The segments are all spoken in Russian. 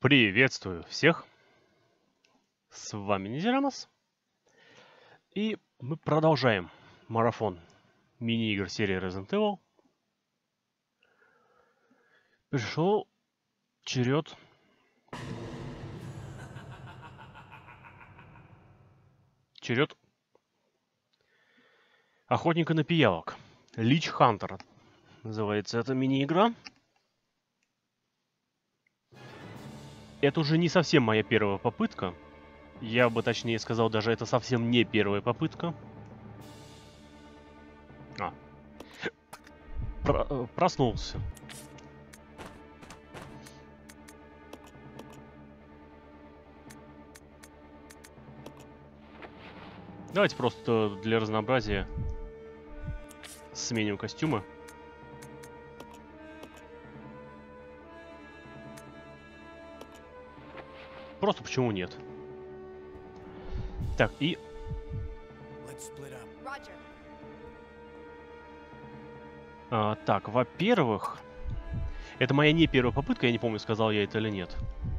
Приветствую всех, с вами Низерамос, и мы продолжаем марафон мини-игр серии Resident Evil. Пришел черед охотника на пиявок. Лич Хантер называется эта мини-игра. Это уже не совсем моя первая попытка. Я бы точнее сказал, даже это совсем не первая попытка. Проснулся. Давайте просто для разнообразия сменим костюмы. Просто почему нет? Так, и... так, во-первых... Это моя не первая попытка, я не помню, сказал я это или нет.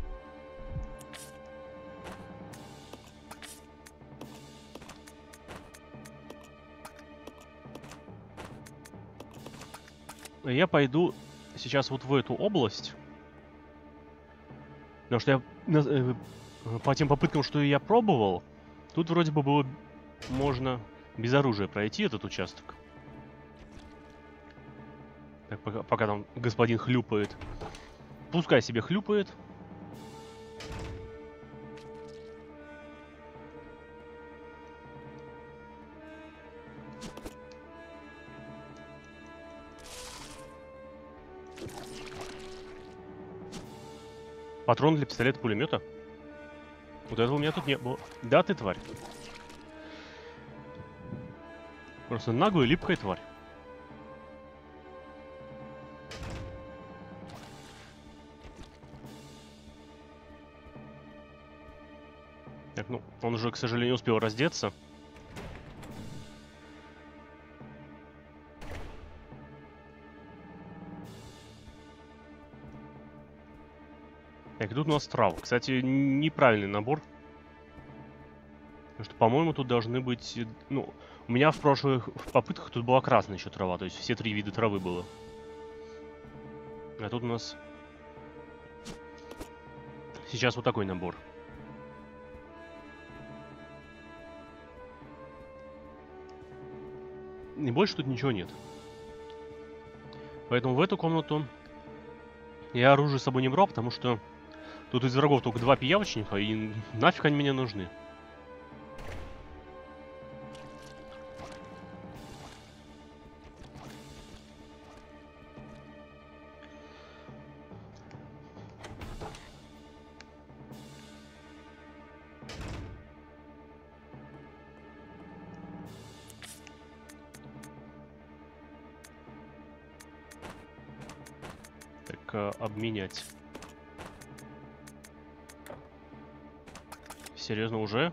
Я пойду сейчас вот в эту область. Потому что я по тем попыткам, что я пробовал, тут вроде бы было можно без оружия пройти этот участок. Так, пока там господин хлюпает. Пускай себе хлюпает. Патрон для пистолета-пулемета? Вот этого у меня тут не было. Да, ты тварь. Просто наглая липкая тварь. Так, ну, он уже, к сожалению, успел раздеться. Так, тут у нас трава. Кстати, неправильный набор. Потому что, по-моему, тут должны быть... Ну, у меня в прошлых попытках тут была красная еще трава. То есть все 3 вида травы было. А тут у нас... Сейчас вот такой набор. И больше тут ничего нет. Поэтому в эту комнату я оружие с собой не брал, потому что тут из врагов только 2 пиявочника, и нафиг они мне нужны. Обменять. Серьезно, уже?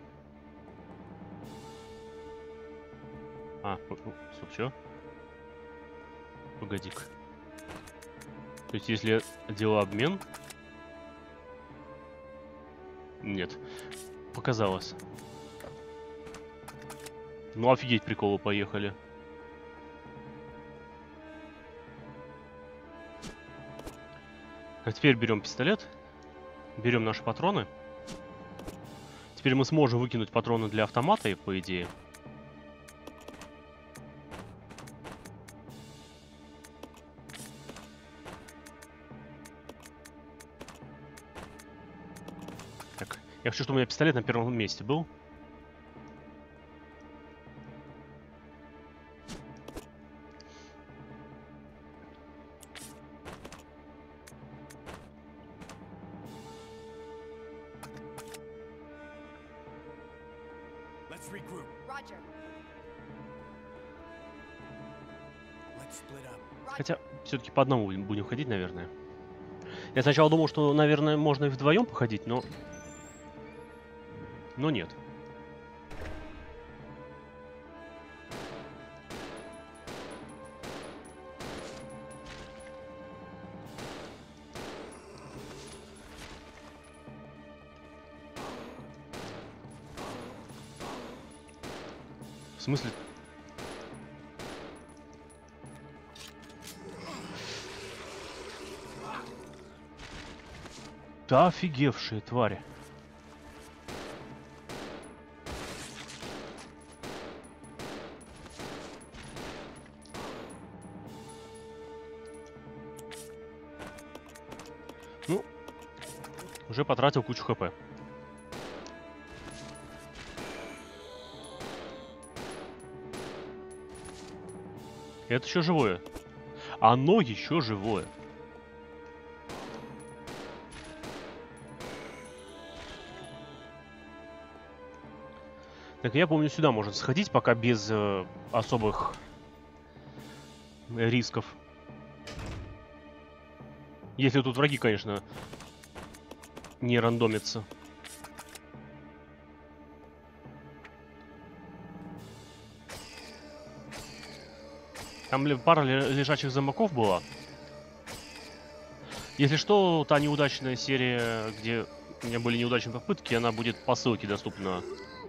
Стоп, чё? Погоди-ка. То есть, если я делаю обмен... Нет. Показалось. Ну, офигеть, приколы, поехали. А теперь берем пистолет, берем наши патроны. Теперь мы сможем выкинуть патроны для автомата, по идее. Так, я хочу, чтобы у меня пистолет на первом месте был. Хотя, все-таки по одному будем ходить, наверное. Я сначала думал, что, наверное, можно и вдвоем походить, но... Но нет. В смысле? Да офигевшие твари. Ну, уже потратил кучу хп. Это еще живое. Оно еще живое. Так, я помню, сюда можно сходить, пока без особых рисков. Если тут враги, конечно, не рандомятся. Там пара лежачих замоков была. Если что, та неудачная серия, где у меня были неудачные попытки, она будет по ссылке доступна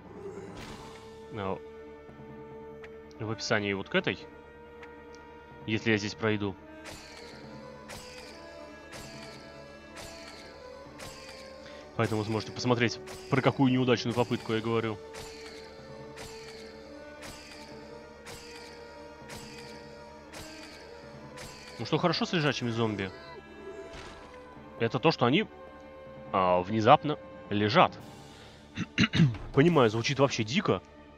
в описании вот к этой. Если я здесь пройду. Поэтому вы сможете посмотреть, про какую неудачную попытку я говорю. Ну что хорошо с лежачими зомби? Это то, что они внезапно лежат. Понимаю, звучит вообще дико.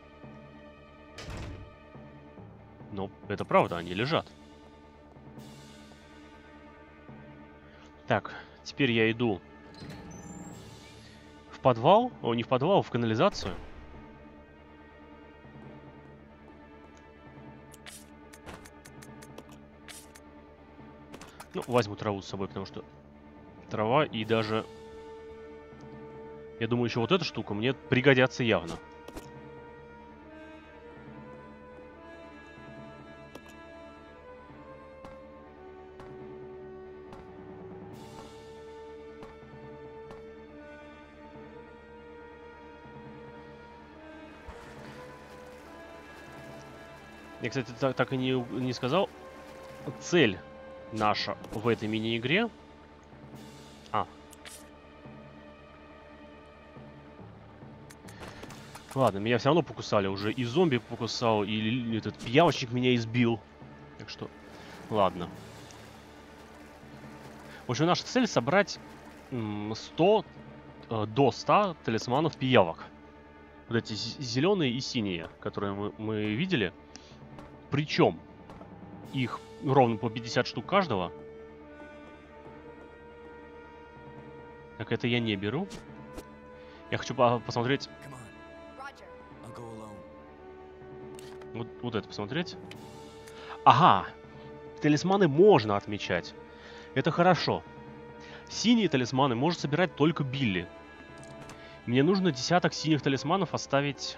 Но это правда, они лежат. Так, теперь я иду в подвал. О, не в подвал, в канализацию. Ну, возьму траву с собой, потому что трава и даже... Я думаю, еще вот эта штука мне пригодятся явно. Я, кстати, так и не сказал. Цель наша в этой мини-игре... Ладно, меня все равно покусали уже. И зомби покусал, и этот пиявочник меня избил. Так что, ладно. В общем, наша цель собрать 100 до 100 талисманов пиявок. Вот эти зеленые и синие, которые мы видели. Причем их ровно по 50 штук каждого. Так, это я не беру. Я хочу посмотреть... Вот это посмотреть. Ага! Талисманы можно отмечать. Это хорошо. Синие талисманы может собирать только Билли. Мне нужно десяток синих талисманов оставить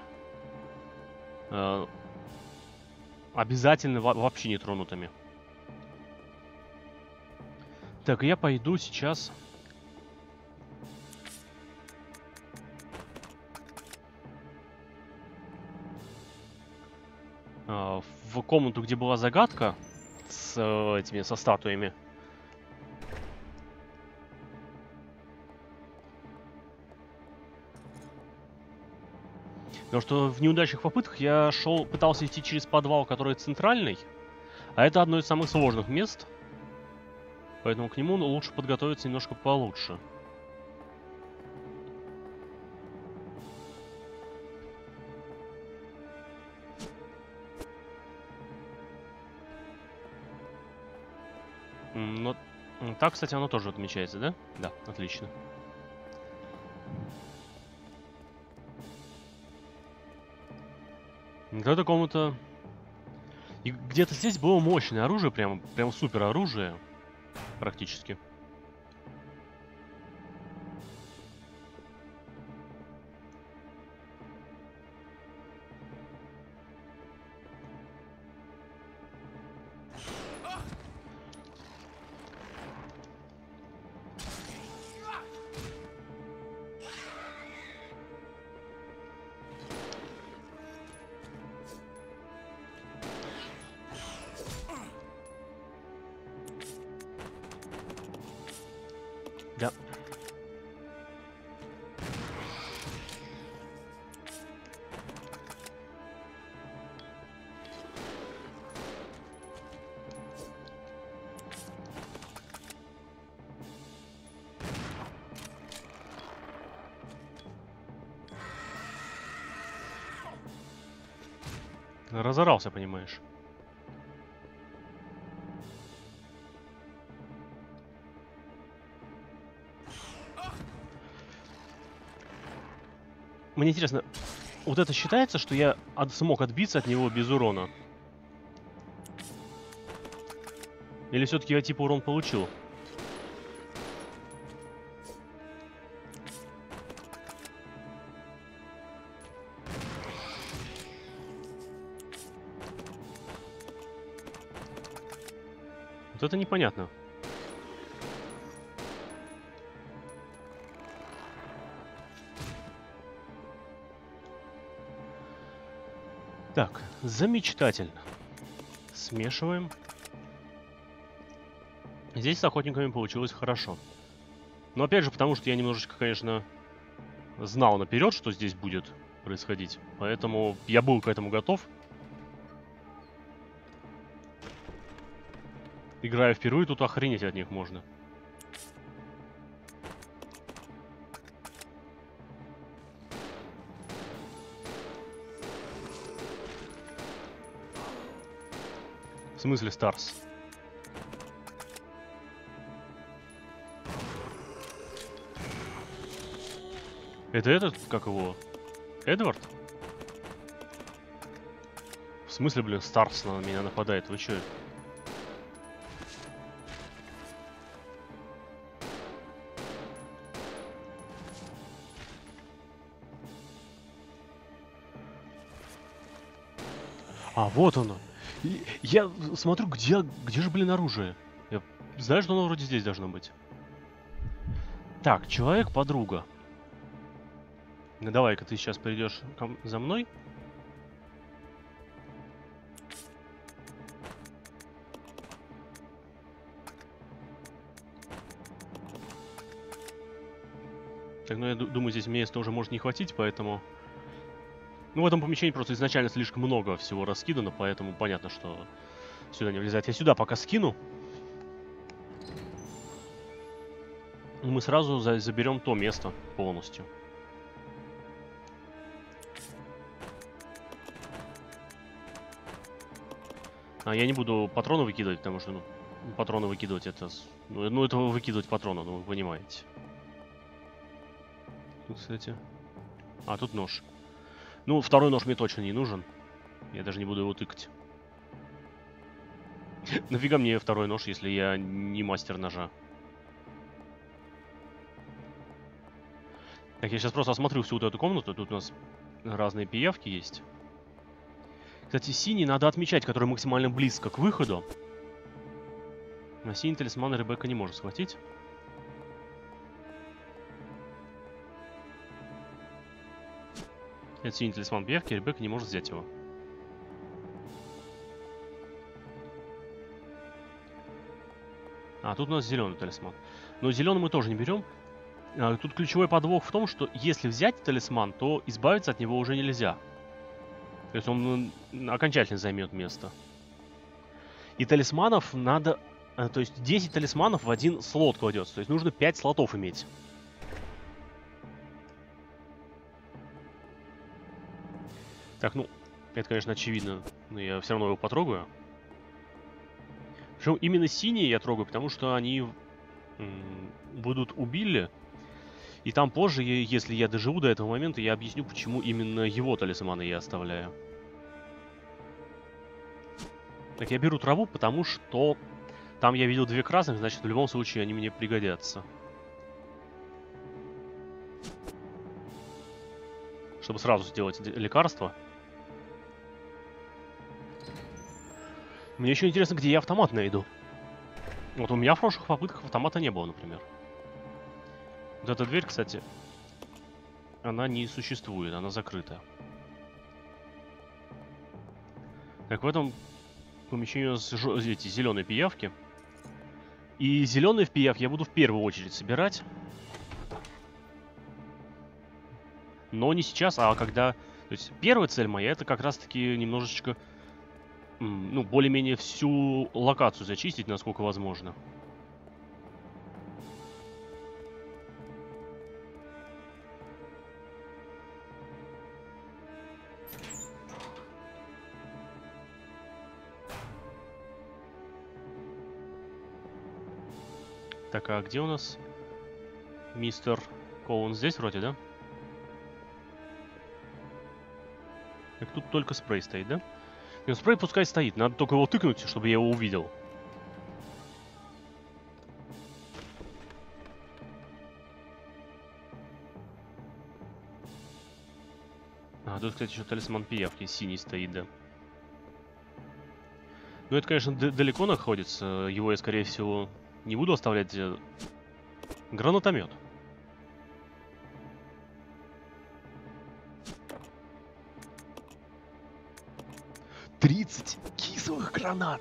обязательно вообще нетронутыми. Так, я пойду сейчас... в комнату, где была загадка с со статуями. Потому что в неудачных попытках я пытался идти через подвал, который центральный, а это одно из самых сложных мест, поэтому к нему лучше подготовиться немножко получше. Но так, кстати, оно тоже отмечается, да? Да, отлично. Это комната... И где-то здесь было мощное оружие, прям супер оружие, практически. Да. Разорался, понимаешь. Мне интересно, вот это считается, что я смог отбиться от него без урона? Или все-таки я типа урон получил? Вот это непонятно. Так, замечательно. Смешиваем. Здесь с охотниками получилось хорошо. Но опять же, потому что я немножечко, конечно, знал наперед, что здесь будет происходить. Поэтому я был к этому готов. Играя впервые, тут охренеть от них можно. В смысле, Старс? Это этот, как его? Эдвард? В смысле, блин, Старс на меня нападает? Вы чё? А, вот оно. Я смотрю, где же, блин, оружие? Я знаю, что оно вроде здесь должно быть. Так, человек-подруга. Ну, давай-ка ты сейчас придешь за мной. Так, ну я думаю, здесь места уже может не хватить, поэтому... Ну, в этом помещении просто изначально слишком много всего раскидано, поэтому понятно, что сюда не влезает. Я сюда пока скину. И мы сразу заберем то место полностью. А я не буду патроны выкидывать, потому что, ну, патроны выкидывать это... Ну, это выкидывать патроны, ну, вы понимаете. Тут, кстати... А, тут нож. Ну, второй нож мне точно не нужен. Я даже не буду его тыкать. Нафига мне второй нож, если я не мастер ножа? Так, я сейчас просто осмотрю всю вот эту комнату. Тут у нас разные пиявки есть. Кстати, синий надо отмечать, который максимально близко к выходу. На синий талисман Ребекка не может схватить. Это синий талисман пиявки, Ребекка не может взять его. А, тут у нас зеленый талисман. Но зеленый мы тоже не берем. Тут ключевой подвох в том, что если взять талисман, то избавиться от него уже нельзя. То есть он окончательно займет место. И талисманов надо... То есть 10 талисманов в один слот кладется. То есть нужно 5 слотов иметь. Так, ну, это, конечно, очевидно. Но я все равно его потрогаю. Причем именно синие я трогаю, потому что они будут у Билли. И там позже, если я доживу до этого момента, я объясню, почему именно его талисманы я оставляю. Так, я беру траву, потому что там я видел 2 красных, значит, в любом случае они мне пригодятся. Чтобы сразу сделать лекарство. Мне еще интересно, где я автомат найду. Вот у меня в прошлых попытках автомата не было, например. Вот эта дверь, кстати, она не существует, она закрыта. Так, в этом помещении у нас эти зеленые пиявки. И зеленые в пиявки я буду в первую очередь собирать. Но не сейчас, а когда... То есть первая цель моя, это как раз-таки немножечко... Ну, более-менее всю локацию зачистить, насколько возможно. Так, а где у нас мистер Коун? Здесь вроде, да? Так, тут только спрей стоит, да? Ну, спрей пускай стоит, надо только его тыкнуть, чтобы я его увидел. А, тут, кстати, еще талисман пиявки синий стоит, да. Ну, это, конечно, далеко находится. Его я, скорее всего, не буду оставлять. Гранатомет. «30 кислых гранат!»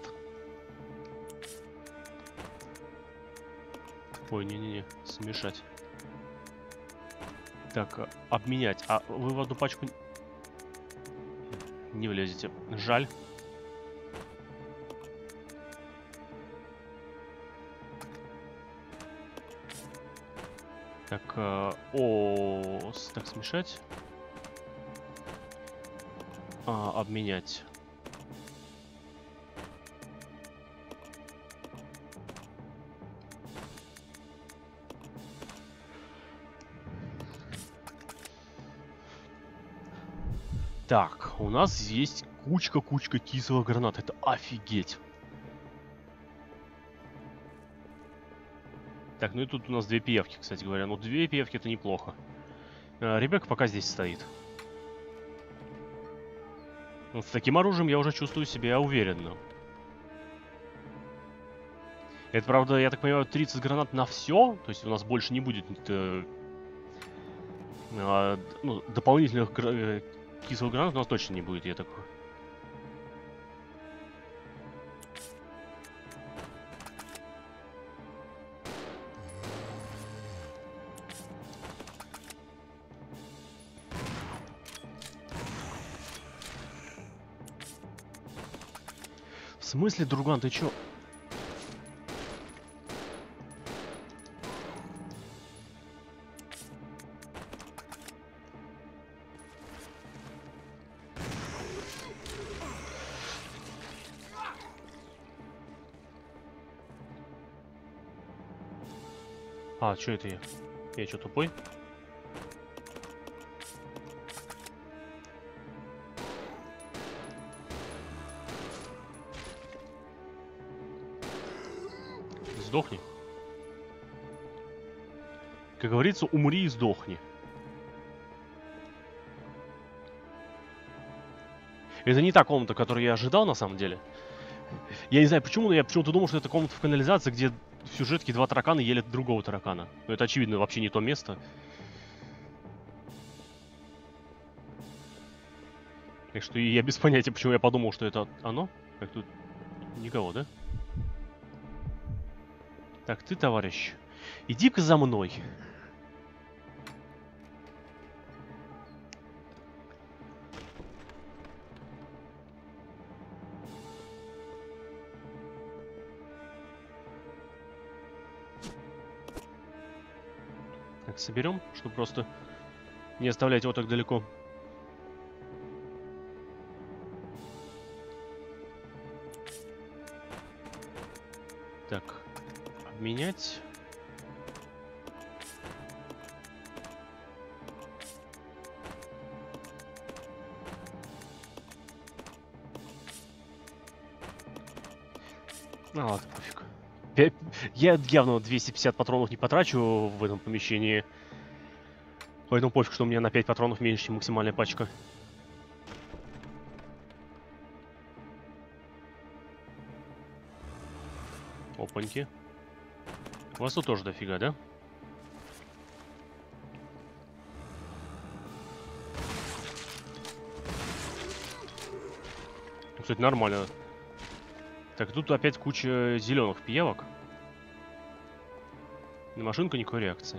Ой, не-не-не, смешать. Так, обменять. А вы в одну пачку не влезете. Жаль. Так, так, смешать. Обменять. Так, у нас есть кучка кислых гранат. Это офигеть. Так, ну и тут у нас 2 пиявки, кстати говоря. Ну, 2 пиявки это неплохо. Ребекка пока здесь стоит. Вот с таким оружием я уже чувствую себя уверенно. Это, правда, я так понимаю, 30 гранат на все. То есть у нас больше не будет ну, дополнительных кислых гранат у нас точно не будет, я так... В смысле, друган, ты чё? А, чё это я? Я чё, тупой? Сдохни. Как говорится, умри и сдохни. Это не та комната, которую я ожидал, на самом деле. Я не знаю почему, но я почему-то думал, что это комната в канализации, где в сюжетке 2 таракана ели другого таракана. Но это, очевидно, вообще не то место. Так что я без понятия, почему я подумал, что это оно. Так, тут никого, да? Так, ты, товарищ, иди-ка за мной. Так, соберем, чтобы просто не оставлять его так далеко. Так, обменять. А, ладно, пофиг. Я явно 250 патронов не потрачу в этом помещении. Поэтому пофиг, что у меня на 5 патронов меньше, чем максимальная пачка. Опаньки. У вас тут тоже дофига, да? Кстати, нормально. Так, тут опять куча зеленых пиявок. На машинку никакой реакции.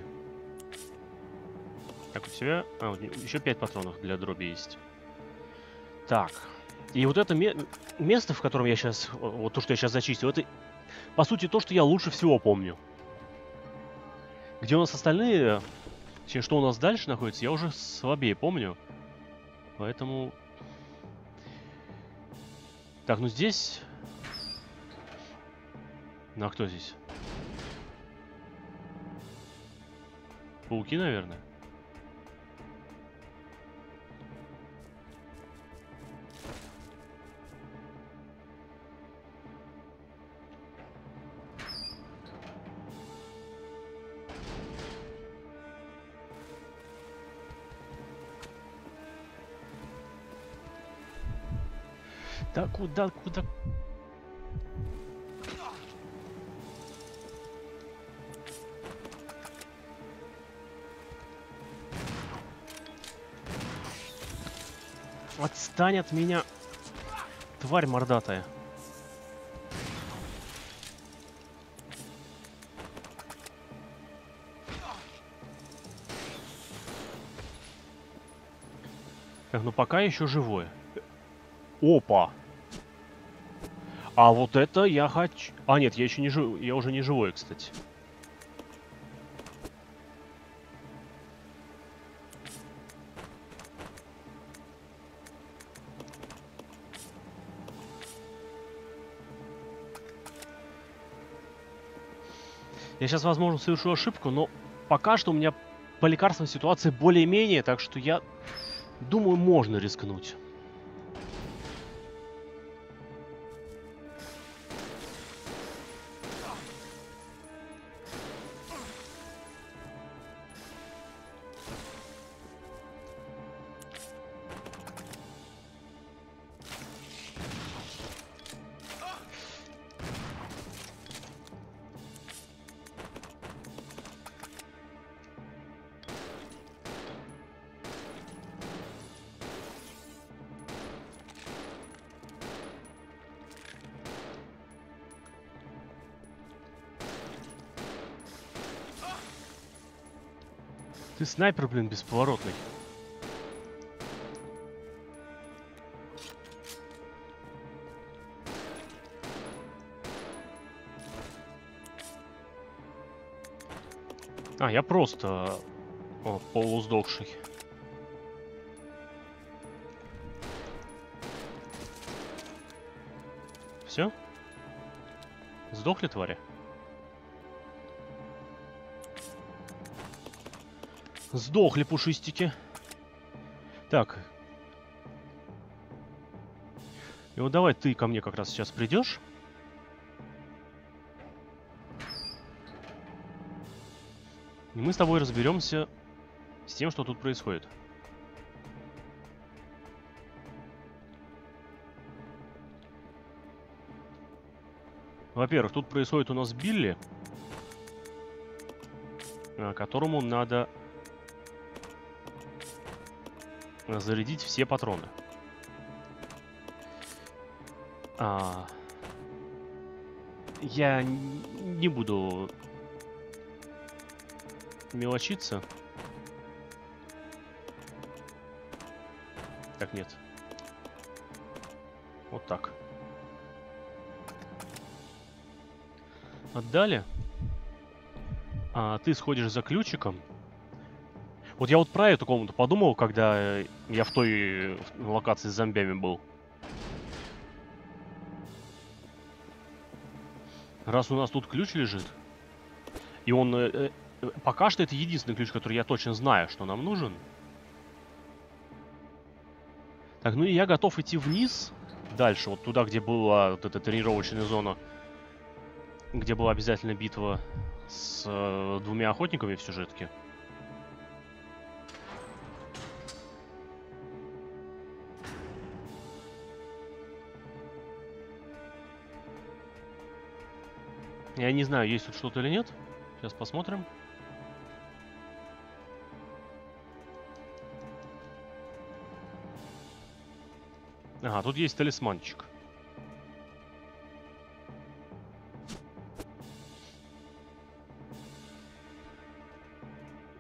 Так, у тебя... А, вот еще 5 патронов для дроби есть. Так. И вот это место, в котором я сейчас... Вот то, что я сейчас зачистил, это, по сути, то, что я лучше всего помню. Где у нас остальные... Точнее, что у нас дальше находится, я уже слабее помню. Поэтому... Так, ну здесь... Ну а кто здесь? Пауки, наверное. Да куда? Отстань от меня, тварь мордатая. Так, ну пока еще живое. Опа! А вот это я хочу... А, нет, я еще не жив... Я уже не живой, кстати. Я сейчас, возможно, совершу ошибку, но пока что у меня по лекарствам ситуация более-менее, так что я думаю, можно рискнуть. Ты снайпер, блин, бесповоротный. А, я просто полусдохший. Все? Сдохли, твари? Сдохли пушистики. Так. И вот давай ты ко мне как раз сейчас придешь. И мы с тобой разберемся с тем, что тут происходит. Во-первых, тут происходит у нас Билли, которому надо зарядить все патроны. Я не буду мелочиться. Так, нет. Вот так. Отдали. Ты сходишь за ключиком. Вот я вот про эту комнату подумал, когда я в той локации с зомбями был. Раз у нас тут ключ лежит, и он... пока что это единственный ключ, который я точно знаю, что нам нужен. Так, ну и я готов идти вниз. Дальше, вот туда, где была вот эта тренировочная зона. Где была обязательно битва с двумя охотниками в сюжетке. Я не знаю, есть тут что-то или нет. Сейчас посмотрим. Ага, тут есть талисманчик.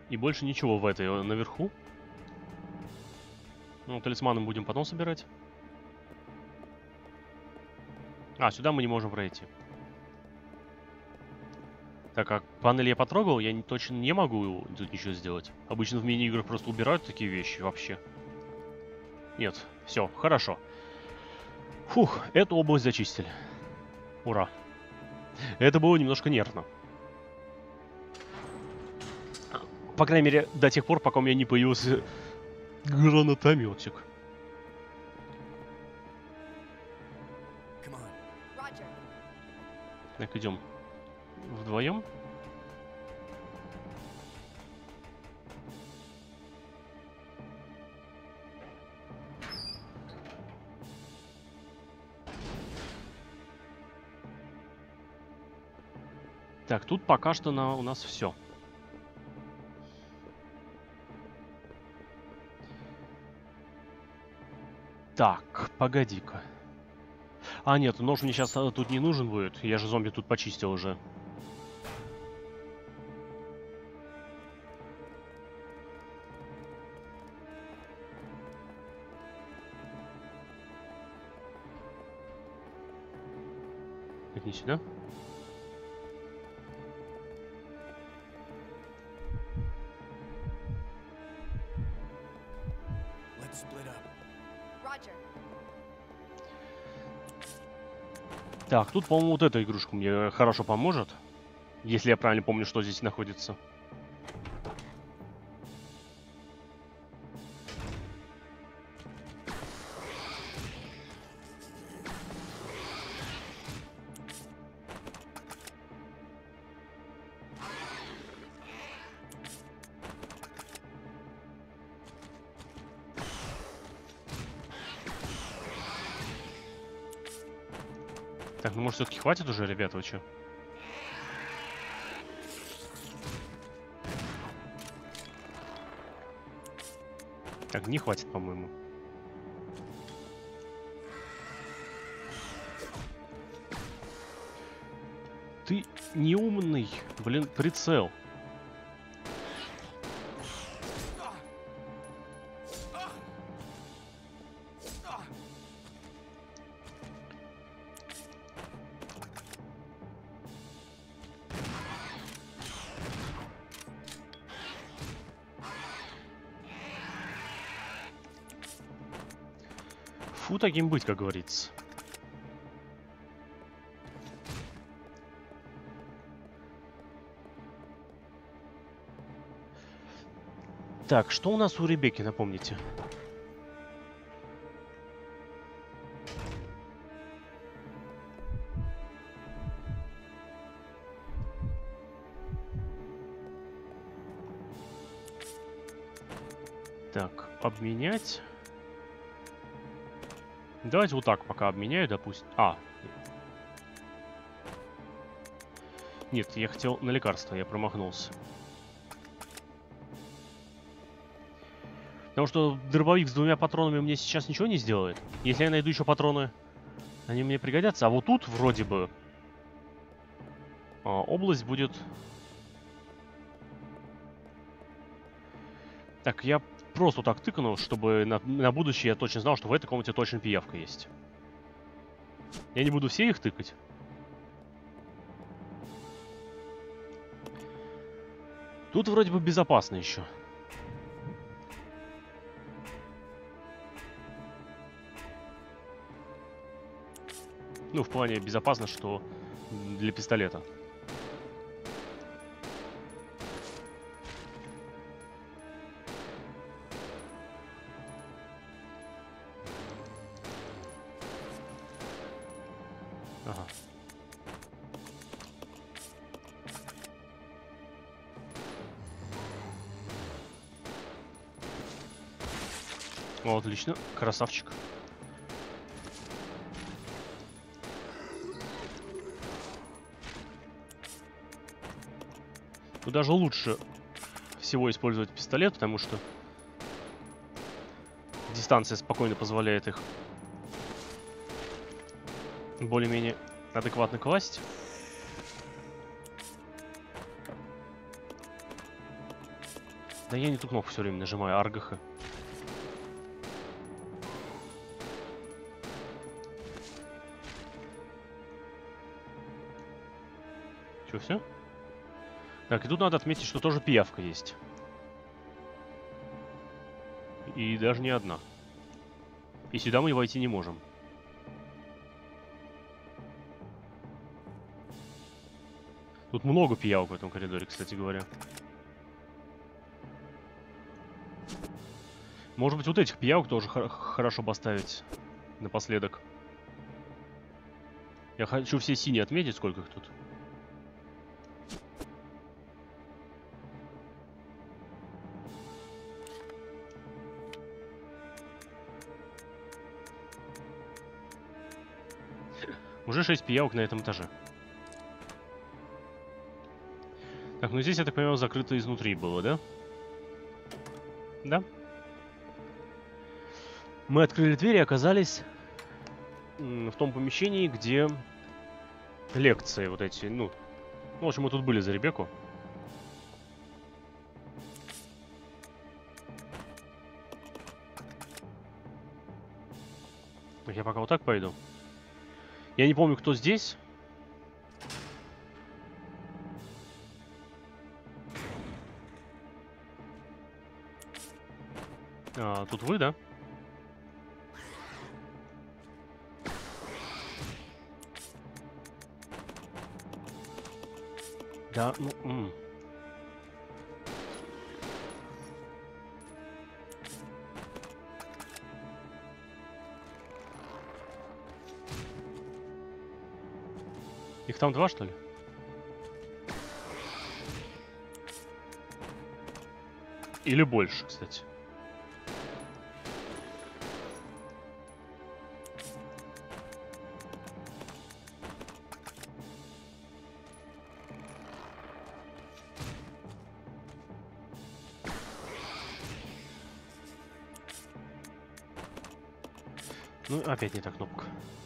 И больше ничего в этой наверху. Ну, талисманы будем потом собирать. А, сюда мы не можем пройти. Так как панель я потрогал, я точно не могу тут ничего сделать. Обычно в мини-играх просто убирают такие вещи вообще. Нет, все, хорошо. Фух, эту область зачистили. Ура. Это было немножко нервно. По крайней мере, до тех пор, пока у меня не появился гранатометик. Так, идем вдвоем. Так, тут пока что у нас все. Так, погоди-ка. А, нет, нож мне сейчас тут не нужен будет. Я же зомби тут почистил уже. Так, не сюда. Так, тут, по-моему, вот эта игрушка мне хорошо поможет. Если я правильно помню, что здесь находится. Так, ну может все-таки хватит уже, ребята, вы чё? Так, не хватит, по-моему. Ты неумный, блин, прицел. Фу, таким быть, как говорится. Так, что у нас у Ребекки, напомните? Так, обменять. Давайте вот так пока обменяю, допустим. А. Нет, я хотел на лекарство, я промахнулся. Потому что дробовик с 2 патронами мне сейчас ничего не сделает. Если я найду еще патроны, они мне пригодятся. А вот тут вроде бы область будет... Так, я просто так тыкну, чтобы на будущее я точно знал, что в этой комнате точно пиявка есть. Я не буду все их тыкать. Тут вроде бы безопасно еще. Ну, в плане безопасно, что для пистолета. Ага. О, отлично. Красавчик. Тут даже лучше всего использовать пистолет, потому что дистанция спокойно позволяет их более-менее адекватно класть. Да я не ту кнопку все время нажимаю, АРГХ. Че, все? Так, и тут надо отметить, что тоже пиявка есть. И даже не одна. И сюда мы войти не можем. Тут много пиявок в этом коридоре, кстати говоря. Может быть, вот этих пиявок тоже хорошо поставить напоследок. Я хочу все синие отметить, сколько их тут. Уже 6 пиявок на этом этаже. Так, ну здесь, я так понимаю, закрыто изнутри было, да? Да. Мы открыли дверь и оказались в том помещении, где лекции вот эти, ну... В общем, мы тут были за Ребекку. Я пока вот так пойду. Я не помню, кто здесь. Тут вы, да? Да, ну... Их там 2, что ли? Или больше, кстати. Ну, опять не та кнопка.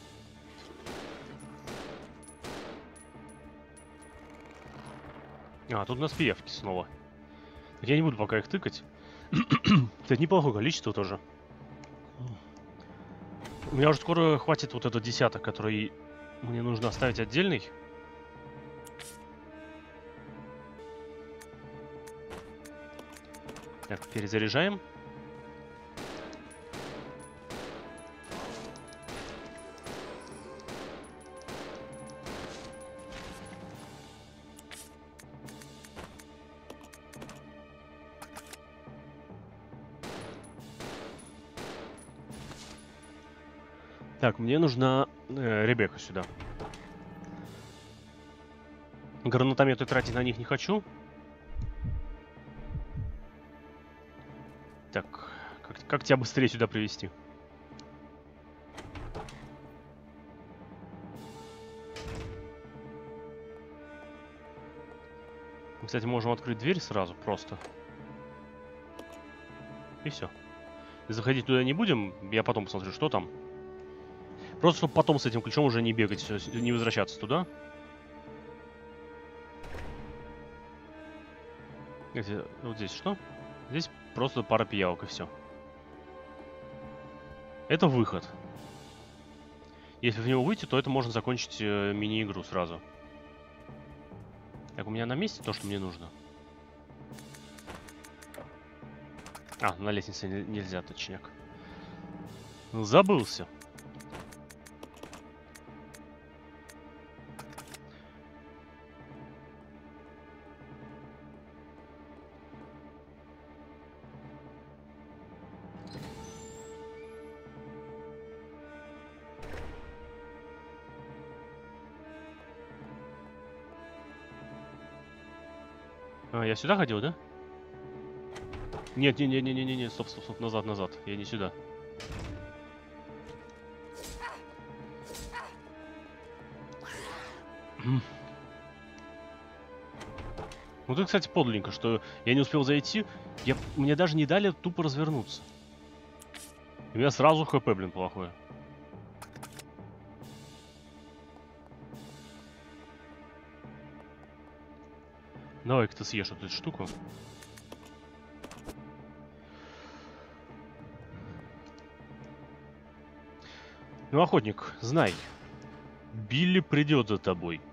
Тут у нас пиявки снова. Я не буду пока их тыкать. Это неплохое количество тоже. У меня уже скоро хватит вот этот десяток, который мне нужно оставить отдельный. Так, перезаряжаем. Так, мне нужна Ребекка сюда. Гранатометы тратить на них не хочу. Так, как тебя быстрее сюда привести? Мы, кстати, можем открыть дверь сразу, просто. И все. Заходить туда не будем, я потом посмотрю, что там. Просто, чтобы потом с этим ключом уже не бегать, не возвращаться туда. Вот здесь что? Здесь просто пара пиявок и все. Это выход. Если в него выйти, то это можно закончить мини-игру сразу. Так, у меня на месте то, что мне нужно. На лестнице нельзя, точняк. Забылся. Я сюда ходил, да? Нет, не, стоп, назад, я не сюда. Вот это, кстати, подлинненько, что я не успел зайти, мне даже не дали тупо развернуться. У меня сразу ХП, блин, плохое. Давай-ка ты съешь вот эту штуку. Ну, охотник, знай, Билли придет за тобой.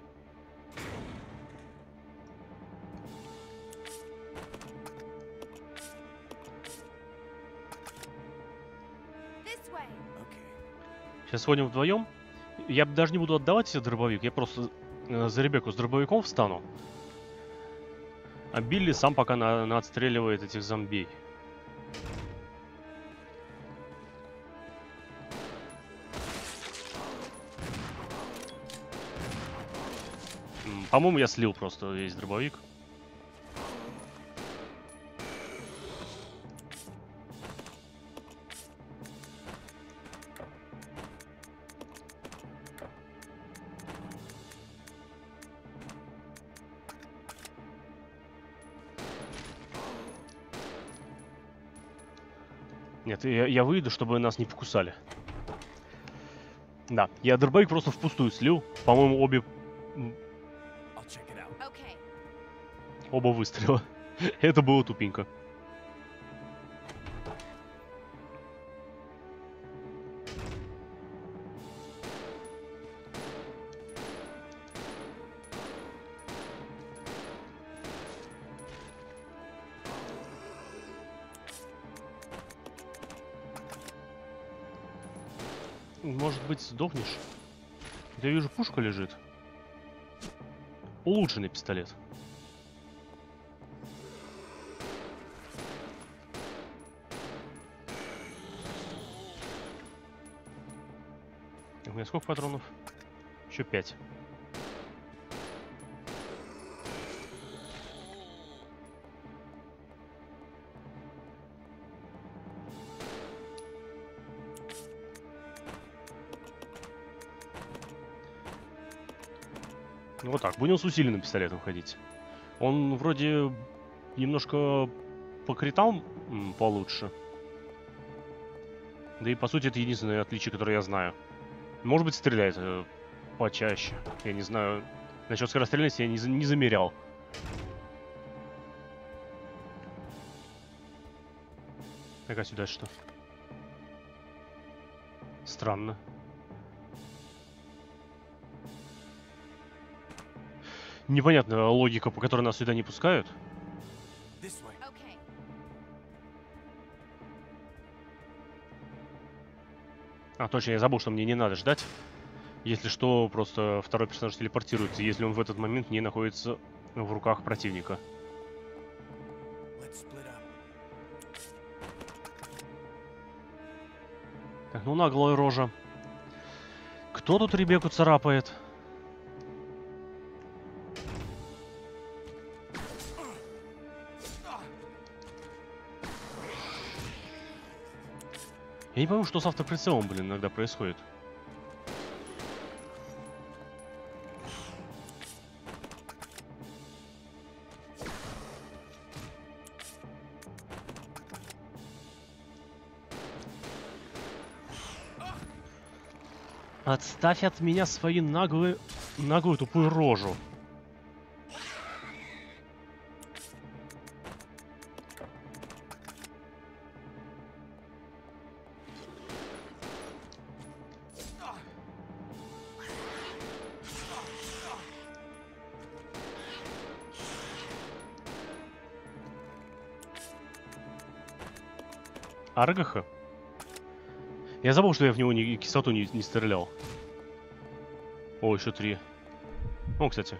Сейчас сходим вдвоем. Я даже не буду отдавать себе дробовик, я просто за Ребекку с дробовиком встану. А Билли сам пока отстреливает этих зомбей. По-моему, я слил просто весь дробовик. Нет, я выйду, чтобы нас не покусали. Да, я дробовик просто впустую слил. По-моему, оба выстрела. Это было тупенько. Может быть, сдохнешь? Я вижу, пушка лежит. Улучшенный пистолет. У меня сколько патронов? Еще 5. Вот так. Будем с усиленным пистолетом ходить. Он вроде немножко по критам получше. Да и по сути это единственное отличие, которое я знаю. Может быть, стреляет почаще. Я не знаю. Насчет скорострельности я не замерял. Так, а сюда что? Странно. Непонятная логика, по которой нас сюда не пускают. А, точно, я забыл, что мне не надо ждать. Если что, просто второй персонаж телепортируется, если он в этот момент не находится в руках противника. Так, ну наглая рожа. Кто тут Ребекку царапает? Я не пойму, что с автоприцелом, блин, иногда происходит. Отставь от меня свою наглую тупую рожу. Аргаха? Я забыл, что я в него кислоту не стрелял. О, еще 3. О, кстати.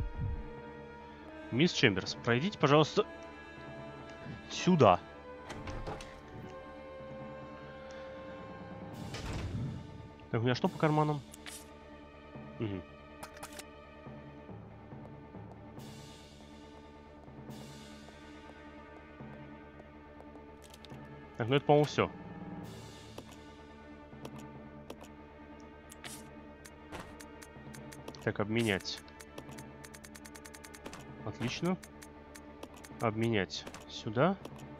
Мисс Чемберс, пройдите, пожалуйста, сюда. Так, у меня что по карманам? Угу. Так, ну это, по-моему, все. Так, обменять. Отлично. Обменять сюда.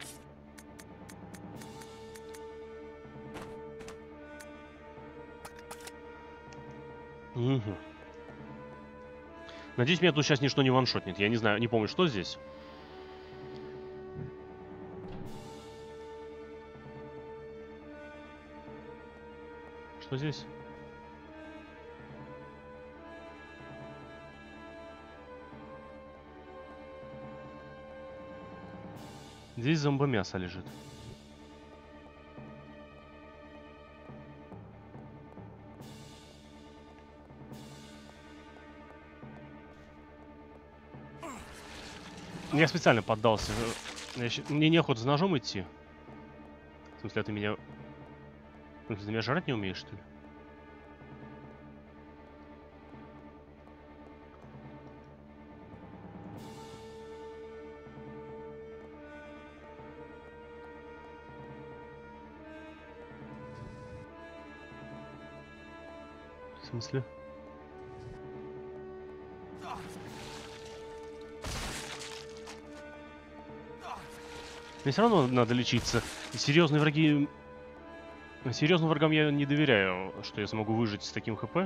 Угу. Надеюсь, меня тут сейчас ничто не ваншотнет. Я не знаю, не помню, что здесь. Что здесь? Здесь зомбомясо лежит. Я специально поддался. Мне неохота с ножом идти. В смысле, ты меня... В смысле, ты меня жрать не умеешь, что ли? В смысле? Мне все равно надо лечиться. Серьезные враги... Серьезным врагам я не доверяю, что я смогу выжить с таким хп.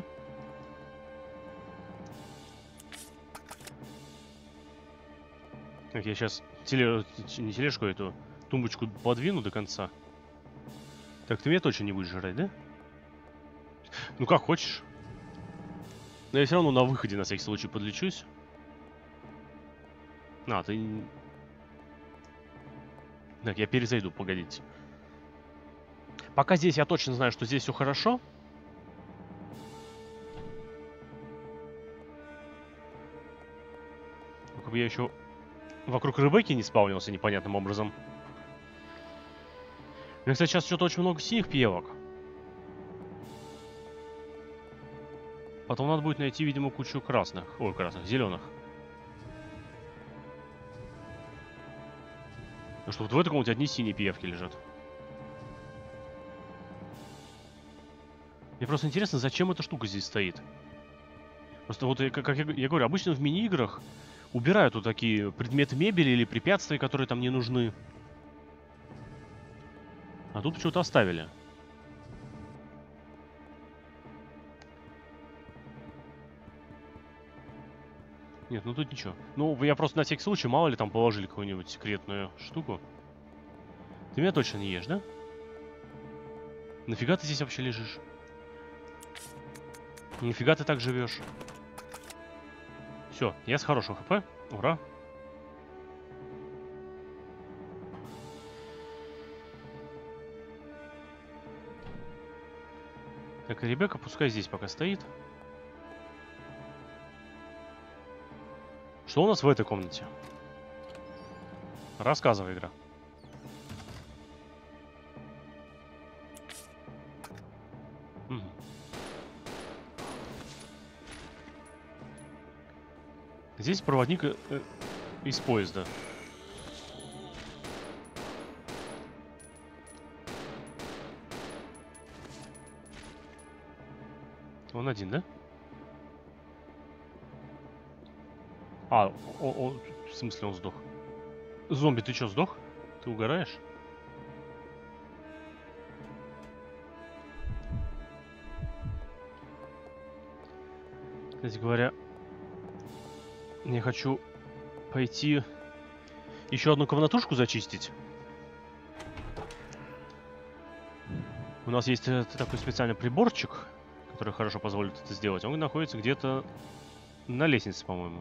Так, я сейчас не тележку, эту тумбочку подвину до конца. Так, ты меня точно не будешь жрать, да? Ну как хочешь. Но я все равно на выходе на всякий случай подлечусь. А, ты... Так, я перезайду, погодите. Пока здесь я точно знаю, что здесь все хорошо. Только бы я еще вокруг Ребекки не спаунился непонятным образом. У меня, кстати, сейчас что-то очень много синих пиявок. Потом надо будет найти, видимо, кучу красных. Ой, красных, зеленых. Ну что, вот в этой комнате одни синие пиявки лежат. Мне просто интересно, зачем эта штука здесь стоит. Просто вот, как я говорю, обычно в мини-играх убирают вот такие предметы мебели или препятствия, которые там не нужны. А тут почему-то оставили. Нет, ну тут ничего. Ну, я просто на всякий случай, мало ли там положили какую-нибудь секретную штуку. Ты меня точно не ешь, да? Нафига ты здесь вообще лежишь? Нифига ты так живешь. Все, я с хорошим хп. Ура. Так, и Ребекка пускай здесь пока стоит. Что у нас в этой комнате? Рассказывай, игра. Угу. Здесь проводник из поезда. Он один, да? А, в смысле он сдох? Зомби, ты чё, сдох? Ты угораешь? Кстати говоря, я хочу пойти еще одну комнатушку зачистить. У нас есть такой специальный приборчик, который хорошо позволит это сделать. Он находится где-то на лестнице, по-моему.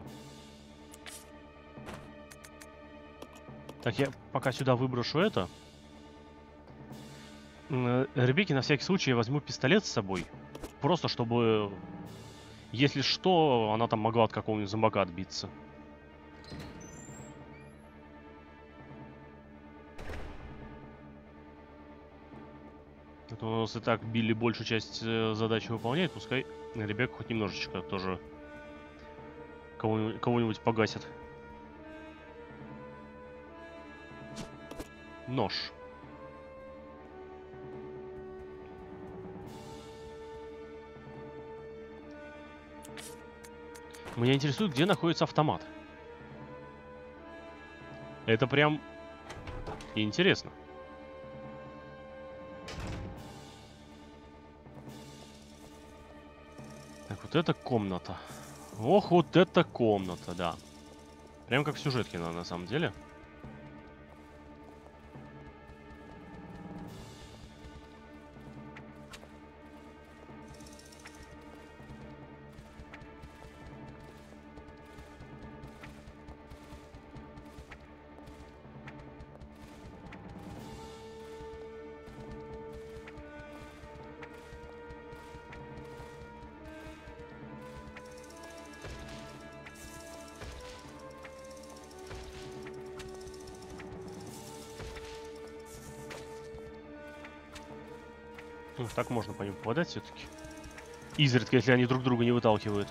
Так, я пока сюда выброшу это. Ребекке на всякий случай я возьму пистолет с собой. Просто чтобы, если что, она там могла от какого-нибудь зомбака отбиться. Это у нас и так Билли большую часть задачи выполняет. Пускай Ребекка хоть немножечко тоже кого-нибудь погасит. Нож. Меня интересует, где находится автомат. Это прям интересно. Так, вот эта комната. Ох, вот эта комната, да. Прям как в сюжетке, на самом деле. Ну, так можно по ним попадать все-таки. Изредка, если они друг друга не выталкивают.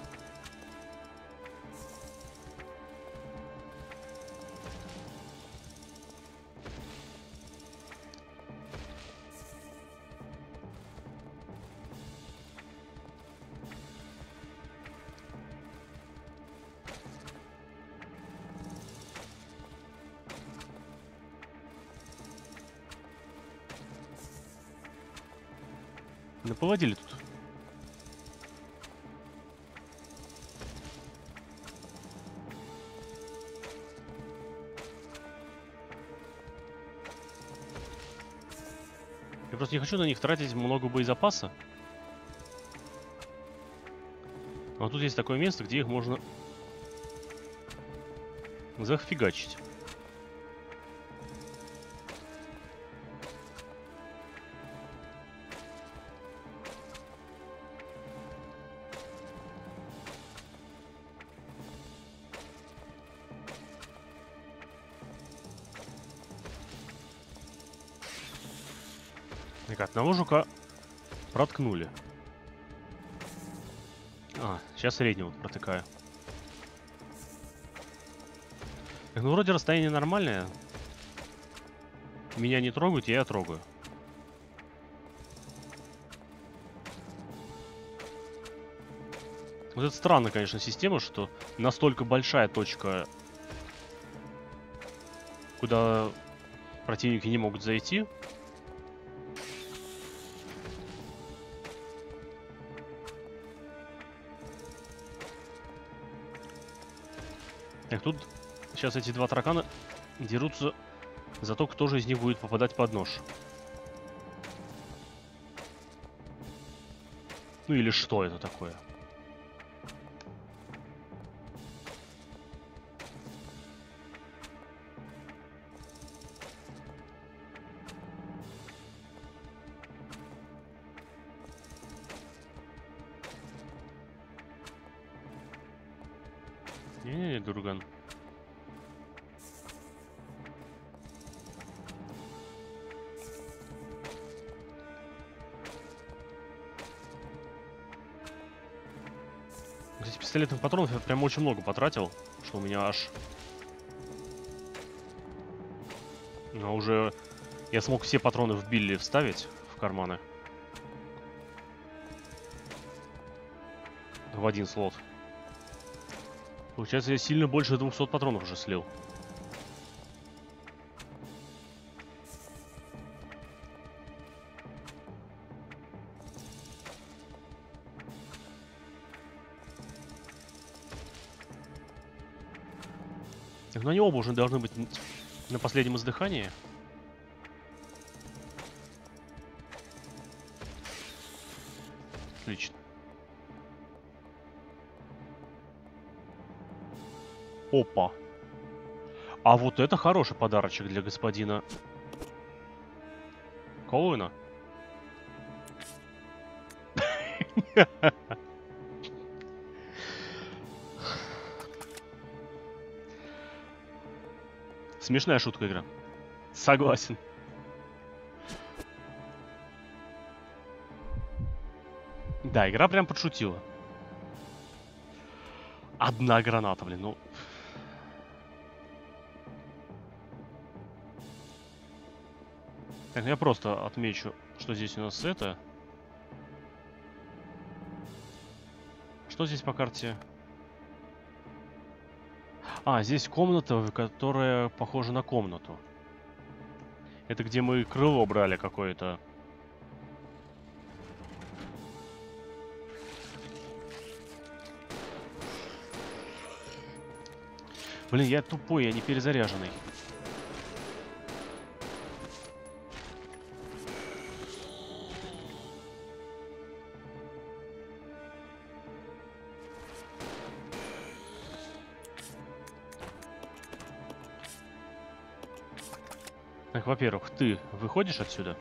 Наповодили тут. Я просто не хочу на них тратить много боезапаса. А тут есть такое место, где их можно зафигачить. Так, одного жука проткнули. А, сейчас среднего протыкаю. Так, ну вроде расстояние нормальное. Меня не трогают, я трогаю. Вот это странная, конечно, система, что настолько большая точка, куда противники не могут зайти. Так, тут сейчас эти два таракана дерутся за то, кто же из них будет попадать под нож. Ну или что это такое? Не-не-не, Дурган. Здесь пистолетных патронов я прям очень много потратил, что у меня аж... Но уже я смог все патроны в Билли вставить в карманы. В один слот. Получается, я сильно больше 200 патронов уже слил. Так, но они оба уже должны быть на последнем издыхании. Отлично. Опа. А вот это хороший подарочек для господина Колуина. Смешная шутка, игра. Согласен. Да, игра прям подшутила. Одна граната, блин, ну... Так, я просто отмечу, что здесь у нас это... Что здесь по карте? А, здесь комната, которая похожа на комнату. Это где мы крыло брали какое-то. Блин, я тупой, я не перезаряженный. Так, во-первых, ты выходишь отсюда?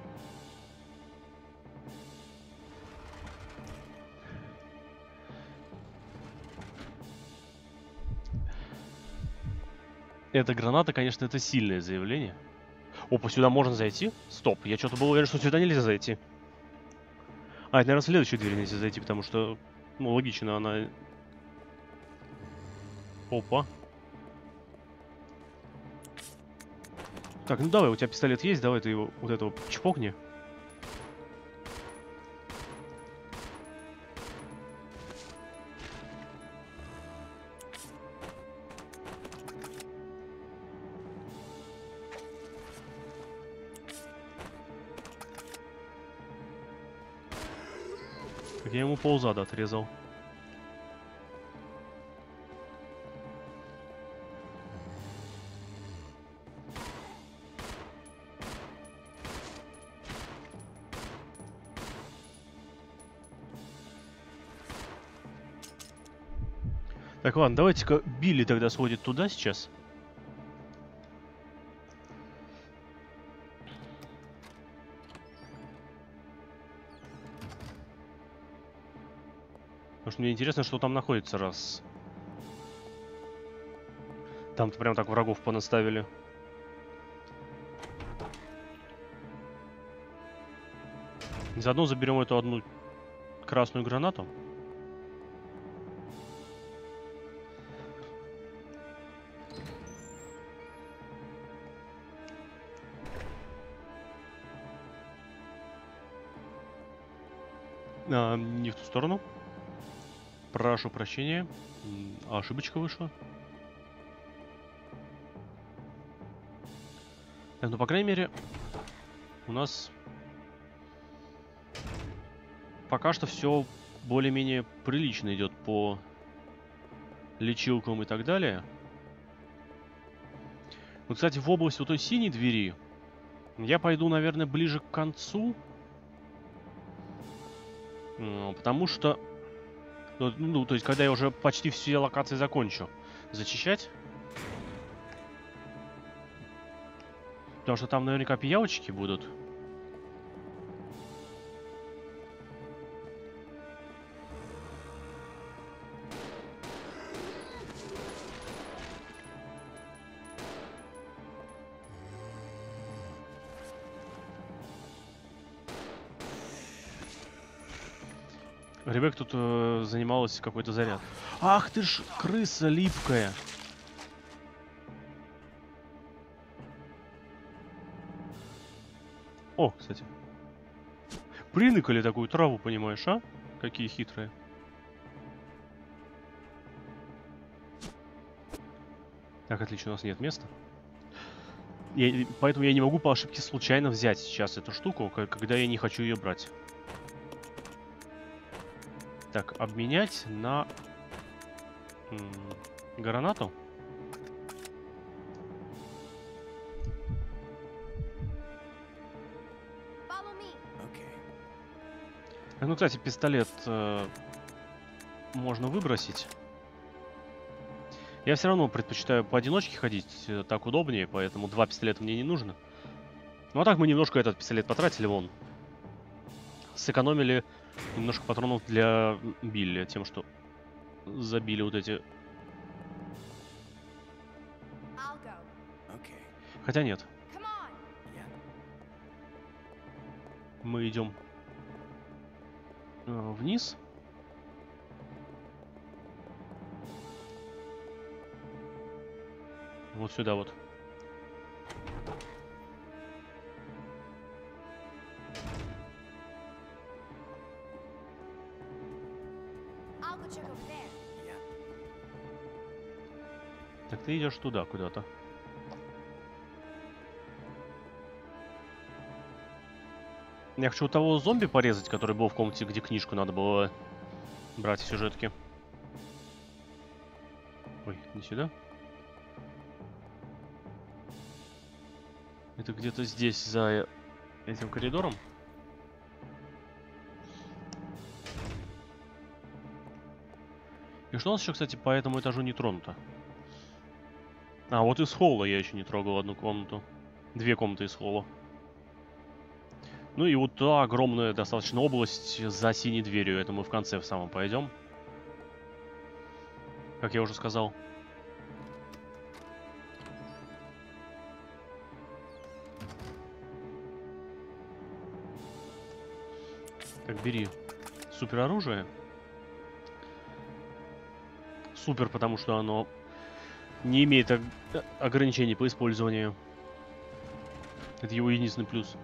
Эта граната, конечно, это сильное заявление. Опа, сюда можно зайти? Стоп, я что-то был уверен, что сюда нельзя зайти. А, это, наверное, следующая дверь нельзя зайти, потому что, ну, логично, она... Опа. Так, ну давай, у тебя пистолет есть, давай ты его, вот этого чпокни. Так я ему ползада отрезал. Так, ладно, давайте-ка Билли тогда сходит туда сейчас. Потому что мне интересно, что там находится, раз. Там-то прям так врагов понаставили. Заодно заберем эту одну красную гранату. Не в ту сторону. Прошу прощения. Ошибочка вышла. Так, ну, по крайней мере, у нас пока что все более-менее прилично идет по лечилкам и так далее. Ну, кстати, в область вот той синей двери я пойду, наверное, ближе к концу. Потому что... Ну, то есть, когда я уже почти все локации закончу зачищать. Потому что там наверняка пиявочки будут. Ребекка тут занималась какой-то заряд. Ах ты ж, крыса липкая. О, кстати. Приныкали такую траву, понимаешь, а? Какие хитрые. Так, отлично, у нас нет места. Поэтому я не могу по ошибке случайно взять сейчас эту штуку, когда я не хочу ее брать. Так, обменять на гранату. Ну, кстати, пистолет можно выбросить. Я все равно предпочитаю поодиночке ходить, так удобнее, поэтому 2 пистолета мне не нужно. Ну а так мы немножко этот пистолет потратили, вон. Сэкономили немножко патронов для Билли, тем, что забили вот эти... Хотя нет. Мы идем вниз. Вот сюда вот. Так ты идешь туда куда-то. Я хочу у того зомби порезать, который был в комнате, где книжку надо было брать в сюжетке. Ой, не сюда. Это где-то здесь, за этим коридором. И что у нас еще, кстати, по этому этажу не тронуто? А, вот из холла я еще не трогал одну комнату. 2 комнаты из холла. Ну и вот та огромная достаточно область за синей дверью. Это мы в конце в самом пойдем. Как я уже сказал. Так, бери супероружие. Супер, потому что оно не имеет ограничений по использованию. Это его единственный плюс.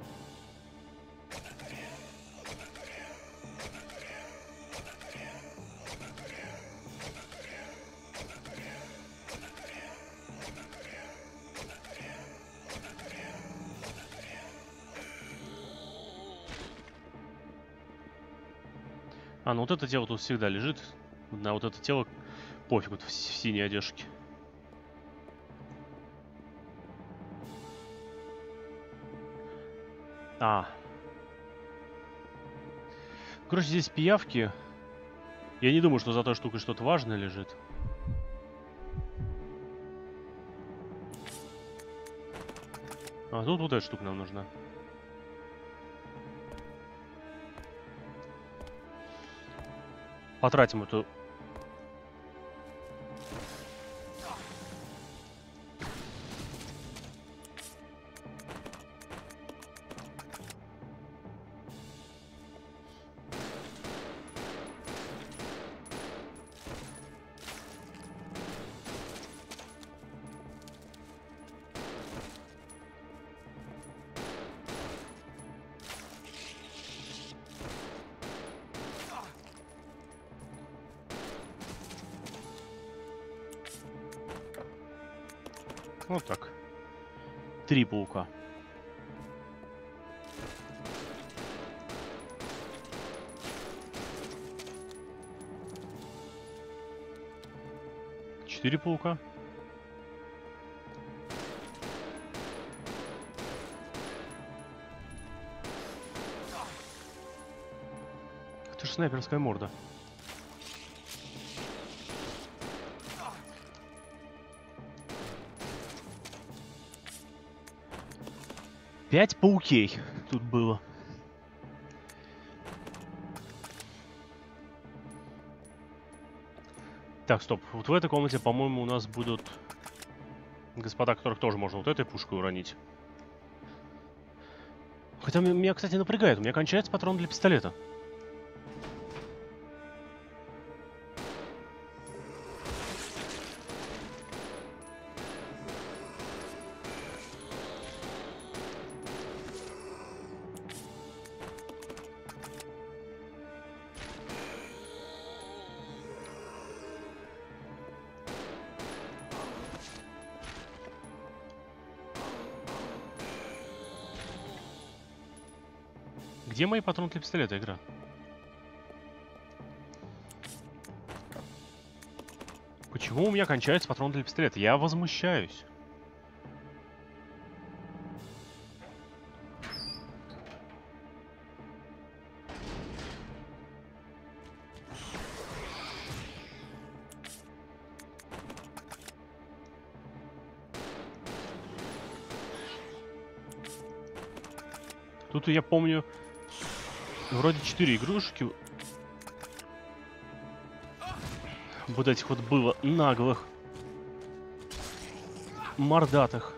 А, ну вот это тело тут всегда лежит. На вот это тело пофиг, вот в синей одежке. Короче, здесь пиявки. Я не думаю, что за той штукой что-то важное лежит. А тут вот эта штука нам нужна. Потратим эту... Вот так. 3 паука. Четыре паука. Это же снайперская морда. Пять паукей тут было. Так, стоп. Вот в этой комнате, по-моему, у нас будут господа, которых тоже можно вот этой пушкой уронить. Хотя меня, кстати, напрягает. У меня кончается патрон для пистолета. Где мои патроны для пистолета, игра? Почему у меня кончается патрон для пистолета? Я возмущаюсь. Тут я помню, вроде 4 игрушки. Вот этих вот было наглых. Мордатых.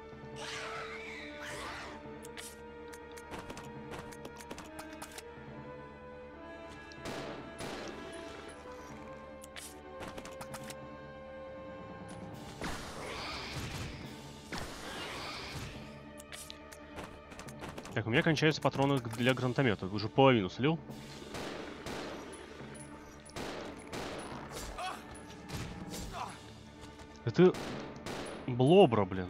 Так, у меня кончаются патроны для гранатомета. Уже половину слил. Это блобра, блин.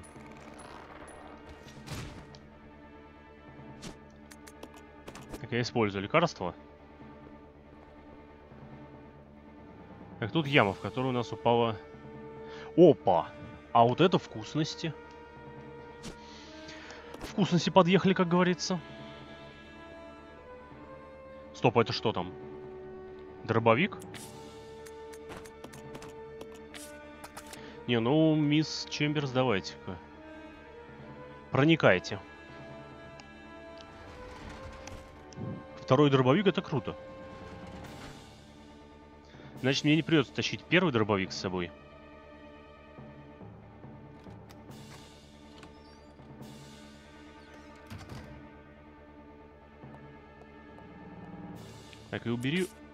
Так, я использую лекарство. Так, тут яма, в которую у нас упала... Опа! А вот это вкусности. Вкусности подъехали, как говорится. Стоп, а это что там? Дробовик? Не, ну, мисс Чемберс, давайте-ка. Проникайте. Второй дробовик — это круто. Значит, мне не придется тащить первый дробовик с собой. Так, и убери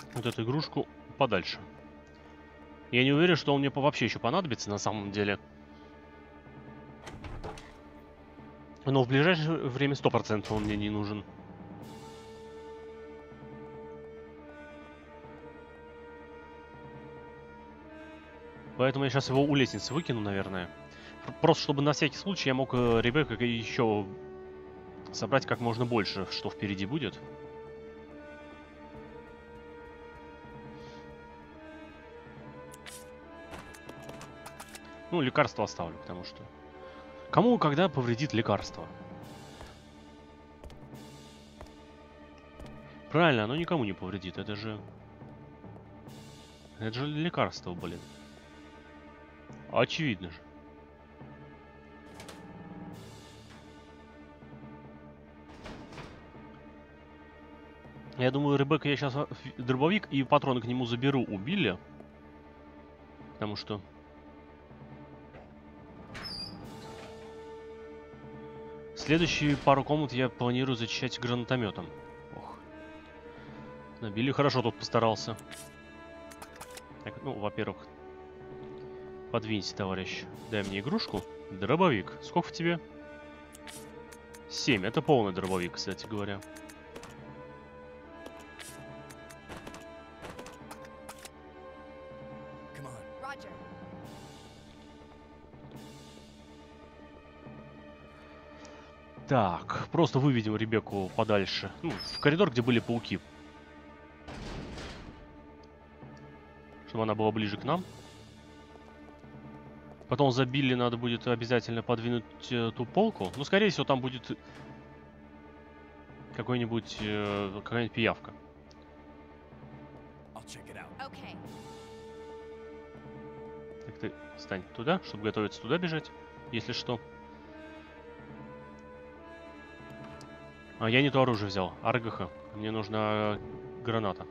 вот эту игрушку подальше. Я не уверен, что он мне вообще еще понадобится на самом деле. Но в ближайшее время 100% он мне не нужен. Поэтому я сейчас его у лестницы выкину, наверное. Просто чтобы на всякий случай я мог Ребекка еще собрать как можно больше, что впереди будет. Ну, лекарство оставлю, потому что... Кому когда повредит лекарство? Правильно, оно никому не повредит. Это же лекарство, блин. Очевидно же. Я думаю, Ребекка, я сейчас дробовик и патроны к нему заберу у Билли. Потому что... Следующие пару комнат я планирую зачищать гранатометом. Ох. Да, Билли хорошо тут постарался. Так, ну, во-первых, подвинься, товарищ. Дай мне игрушку. Дробовик. Сколько в тебе? 7. Это полный дробовик, кстати говоря. Так, просто выведем Ребекку подальше. Ну, в коридор, где были пауки. Чтобы она была ближе к нам. Потом за Билли надо будет обязательно подвинуть ту полку. Ну, скорее всего, там будет какая-нибудь пиявка. Okay. Так, ты встань туда, чтобы готовиться туда бежать, если что. А, я не то оружие взял. РГХ. Мне нужна граната.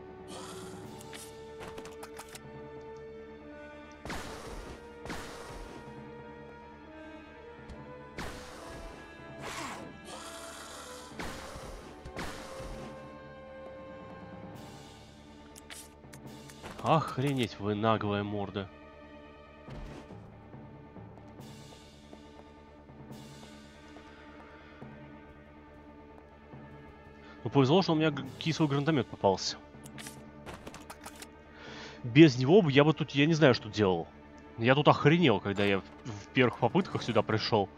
Охренеть, вы наглая морда. Ну, повезло, что у меня кислый гранатомет попался. Без него бы я бы тут, я не знаю, что делал. Я тут охренел, когда я в первых попытках сюда пришел.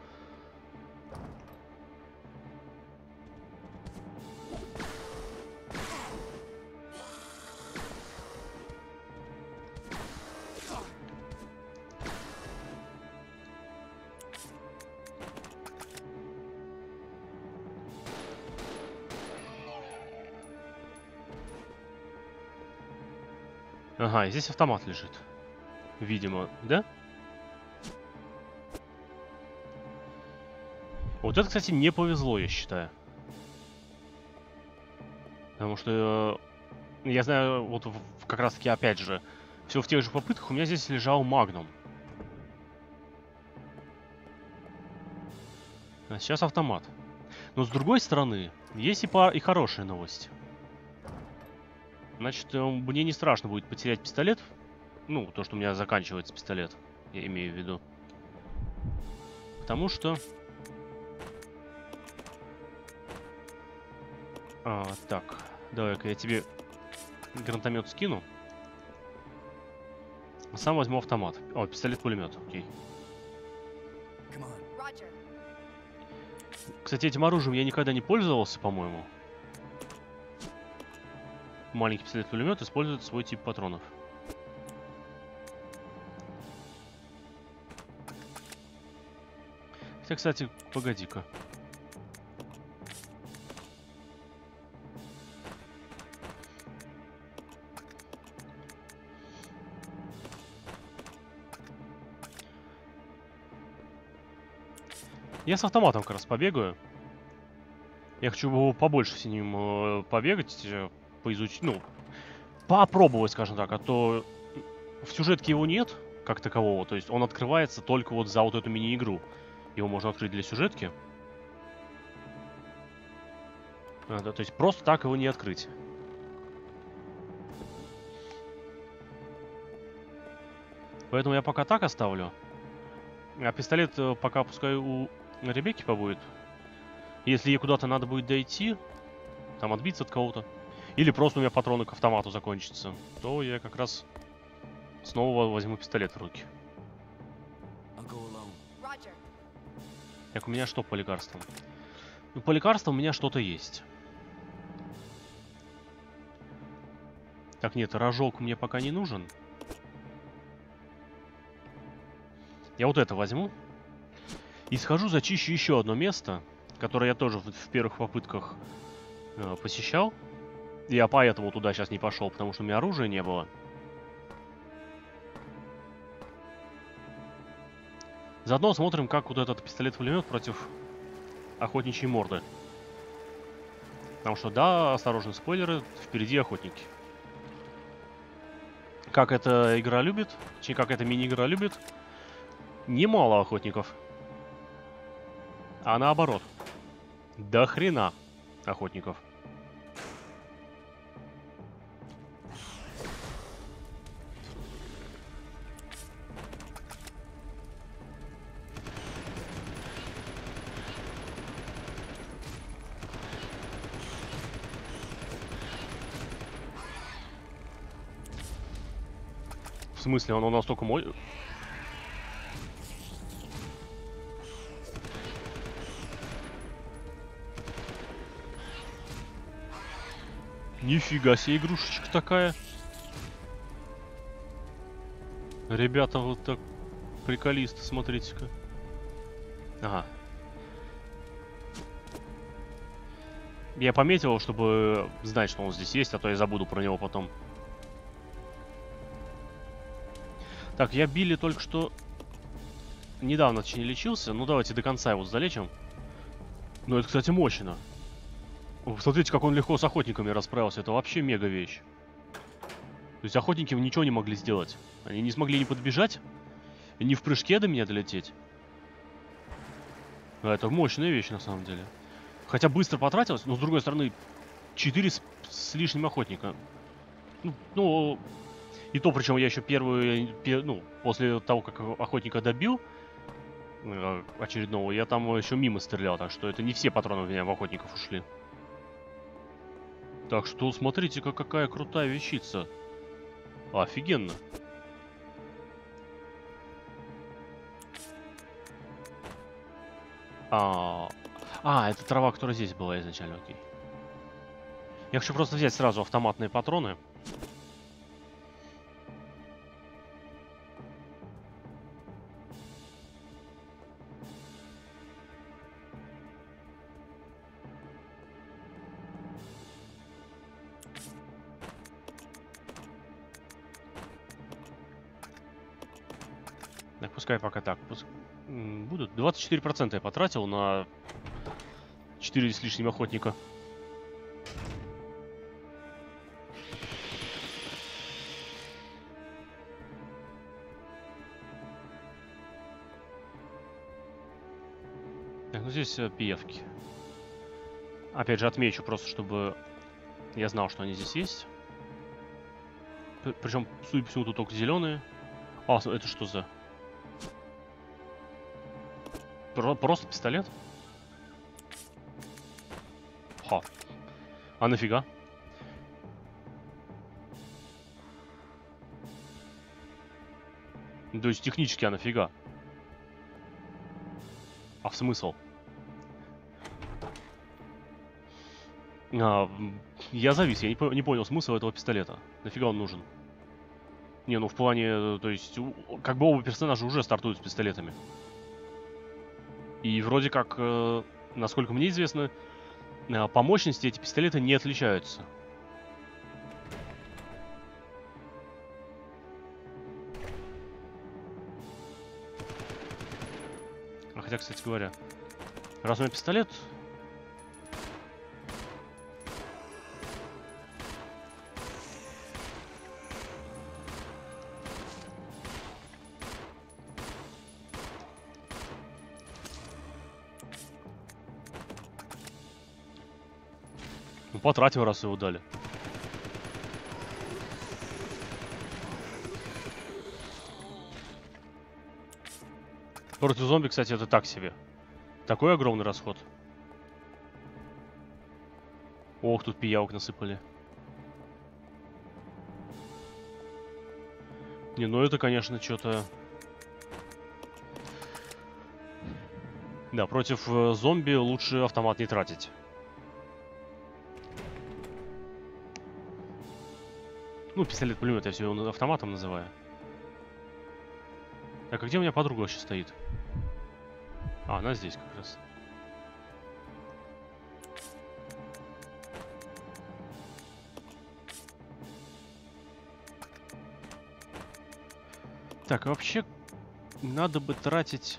Ага, и здесь автомат лежит. Видимо, да? Вот это, кстати, не повезло, я считаю. Потому что я знаю, вот как раз таки, опять же, все в тех же попытках, у меня здесь лежал Магнум. А сейчас автомат. Но с другой стороны, есть и хорошая новость. Значит, мне не страшно будет потерять пистолет. Ну, то, что у меня заканчивается пистолет, я имею в виду. Потому что... Так, давай-ка я тебе гранатомет скину. Сам возьму автомат. О, пистолет-пулемет, окей. Кстати, этим оружием я никогда не пользовался, по-моему. Маленький пистолет-пулемет использует свой тип патронов. Хотя, кстати, погоди-ка. Я с автоматом как раз побегаю. Я хочу побольше с ним побегать, поизучить, ну, попробовать, скажем так, а то в сюжетке его нет, как такового, то есть он открывается только вот за вот эту мини-игру. Его можно открыть для сюжетки. Да, то есть просто так его не открыть. Поэтому я пока так оставлю. А пистолет пока пускай у Ребекки побудет. Если ей куда-то надо будет дойти, там отбиться от кого-то, или просто у меня патроны к автомату закончатся, то я как раз снова возьму пистолет в руки. Так, у меня что по лекарствам? Ну, по лекарствам у меня что-то есть. Так, нет, рожок мне пока не нужен. Я вот это возьму. И схожу, зачищу еще одно место, которое я тоже в первых попытках посещал. Я поэтому туда сейчас не пошел, потому что у меня оружия не было. Заодно смотрим, как вот этот пистолет-пулемет против охотничьей морды. Потому что, да, осторожно, спойлеры, впереди охотники. Как эта игра любит, как эта мини-игра любит, немало охотников. А наоборот, до хрена охотников. В смысле, оно настолько мой... Нифига себе игрушечка такая. Ребята, вот так приколисты, смотрите-ка. Ага. Я пометил, чтобы знать, что он здесь есть, а то я забуду про него потом. Так, я Билли только что недавно, точнее, лечился. Ну, давайте до конца его залечим. Ну, это, кстати, мощно. Смотрите, как он легко с охотниками расправился. Это вообще мега вещь. То есть охотники ничего не могли сделать. Они не смогли ни подбежать, ни в прыжке до меня долететь. А это мощная вещь, на самом деле. Хотя быстро потратилось, но, с другой стороны, 4 с лишним охотника. Ну, и то, причем я еще ну, после того, как охотника добил очередного, я там еще мимо стрелял, так что это не все патроны у меня в охотников ушли. Так что смотрите-ка, какая крутая вещица. Офигенно. Это трава, которая здесь была изначально, окей. Я хочу просто взять сразу автоматные патроны. Так, пускай пока так. Будут. 24% я потратил на 4 с лишним охотника. Так, ну здесь пиявки. Опять же, отмечу просто, чтобы я знал, что они здесь есть. Причем, судя по всему, тут только зеленые. А, это что за... Просто пистолет? Ха. А нафига? То есть технически, а нафига? А в смысл? Я завис, я не понял смысла этого пистолета. Нафига он нужен? Не, ну в плане, то есть, как бы оба персонажа уже стартуют с пистолетами. И вроде как, насколько мне известно, по мощности эти пистолеты не отличаются. Хотя, кстати говоря, раз у меня пистолет... Ну, потратил, раз его дали. Против зомби, кстати, это так себе. Такой огромный расход. Ох, тут пиявок насыпали. Не, ну это, конечно, что-то... Да, против зомби лучше автомат не тратить. Ну, пистолет-пулемет, я все его автоматом называю. Так, а где у меня подруга вообще стоит? А, она здесь как раз. Так, а вообще надо бы тратить...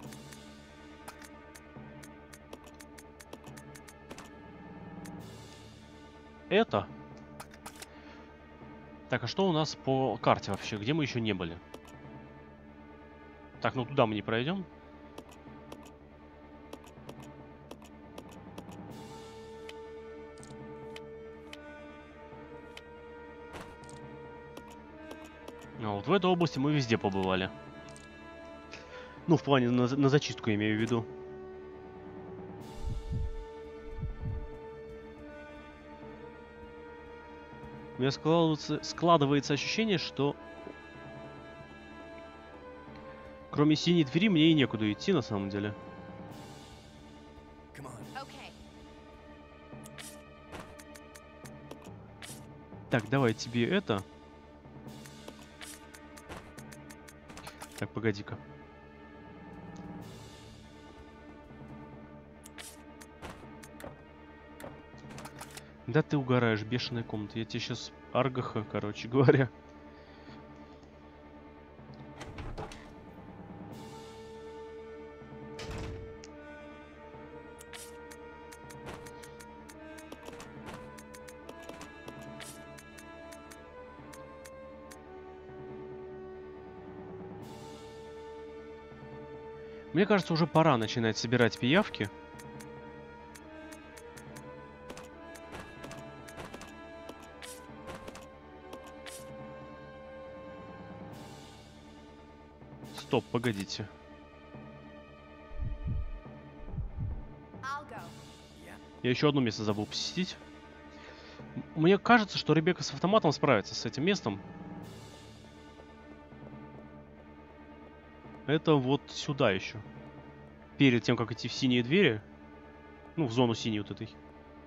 Это. Так, а что у нас по карте вообще? Где мы еще не были? Так, ну туда мы не пройдем. А вот в этой области мы везде побывали. Ну, в плане на зачистку имею в виду. У меня складывается ощущение, что кроме синей двери мне и некуда идти на самом деле. Так, давай тебе это. Так, погоди-ка. Да ты угораешь, бешеная комната. Я тебе сейчас аргаха, короче говоря. Мне кажется, уже пора начинать собирать пиявки. Стоп, погодите. Я еще одно место забыл посетить. Мне кажется, что Ребекка с автоматом справится с этим местом. Это вот сюда еще. Перед тем, как идти в синие двери. Ну, в зону синей вот этой.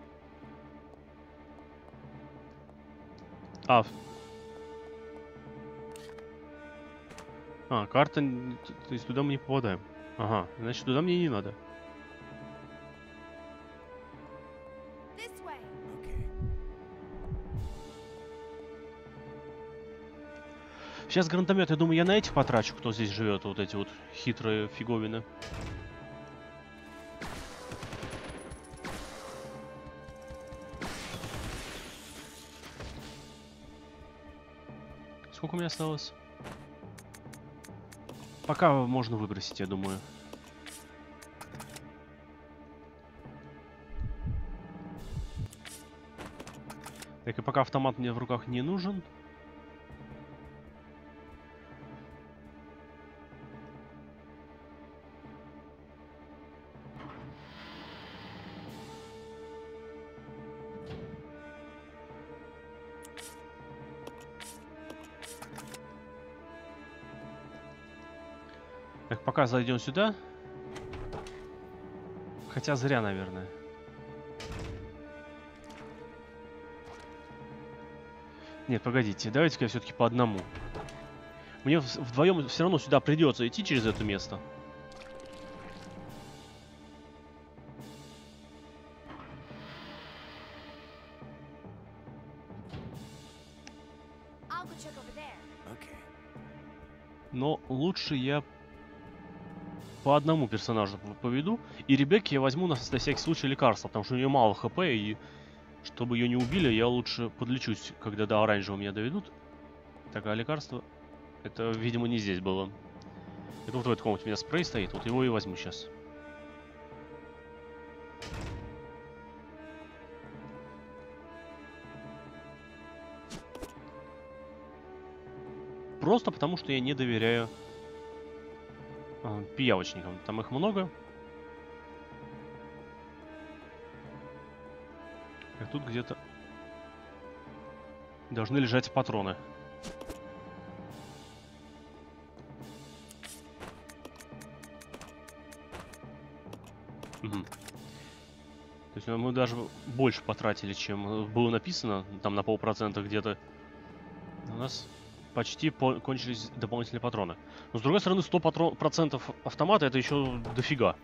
Карта... То есть туда мы не попадаем. Ага, значит, туда мне не надо. Сейчас гранатомет, я думаю, я на этих потрачу, кто здесь живет, вот эти вот хитрые фиговины. Сколько у меня осталось? Пока можно выбросить, я думаю. Так, и пока автомат мне в руках не нужен. Так, пока зайдем сюда. Хотя зря, наверное. Нет, погодите, давайте-ка я все-таки по одному. Мне вдвоем все равно сюда придется идти через это место. Но лучше я по одному персонажу поведу. И Ребекке я возьму на всякий случай лекарства, потому что у нее мало хп, и чтобы ее не убили, я лучше подлечусь, когда до оранжевого меня доведут. Так, а лекарство... Это, видимо, не здесь было. Это вот в этой комнате у меня спрей стоит, вот его и возьму сейчас. Просто потому, что я не доверяю пиявочникам. Там их много. А тут где-то должны лежать патроны. Угу. То есть мы даже больше потратили, чем было написано, там на полпроцента где-то. У нас почти кончились дополнительные патроны. Но с другой стороны, 100% автомата это еще дофига.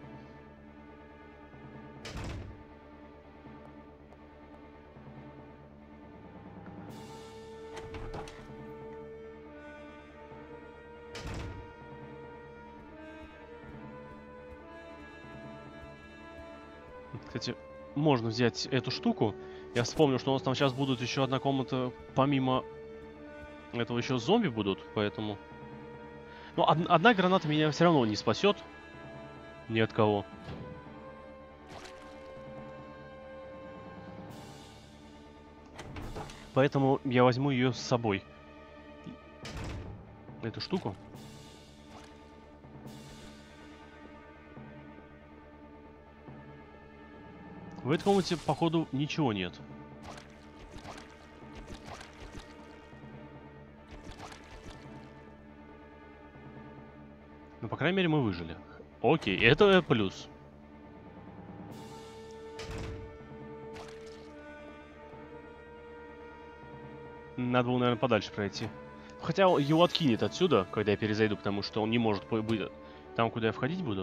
Кстати, можно взять эту штуку. Я вспомнил, что у нас там сейчас будут еще одна комната, помимо этого еще зомби будут, поэтому... Ну, одна граната меня все равно не спасет. Ни от кого. Поэтому я возьму ее с собой. Эту штуку. В этой комнате, походу, ничего нет. Ну, по крайней мере, мы выжили. Окей, это плюс. Надо было, наверное, подальше пройти. Хотя его откинет отсюда, когда я перезайду, потому что он не может быть там, куда я входить буду.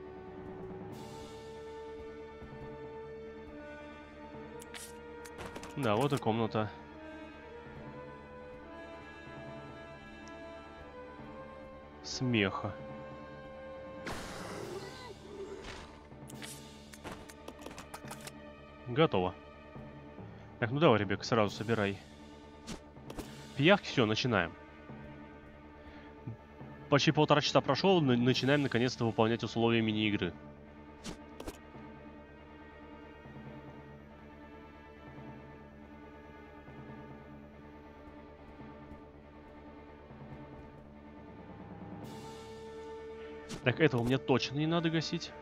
Да, вот и комната. Смеха. Готово. Так, ну давай, Ребекка, сразу собирай. Пиявки, все, начинаем. Почти 1,5 часа прошло, начинаем наконец-то выполнять условия мини-игры. Так, этого мне точно не надо гасить.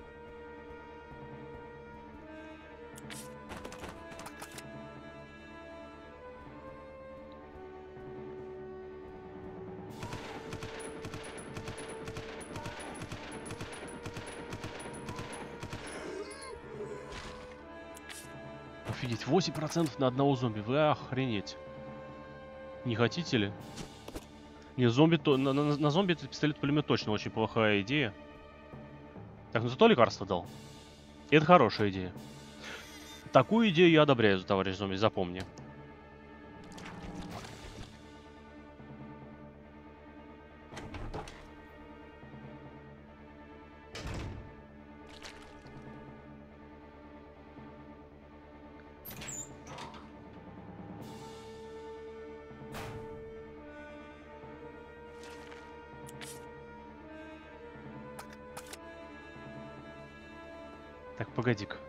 Офигеть, 8% на одного зомби. Вы охренеть. Не хотите ли? Не, зомби то. На зомби этот пистолет-пулемет точно очень плохая идея. Так, ну зато лекарство дал. Это хорошая идея. Такую идею я одобряю, товарищ зомби, запомни. Так, погоди-ка.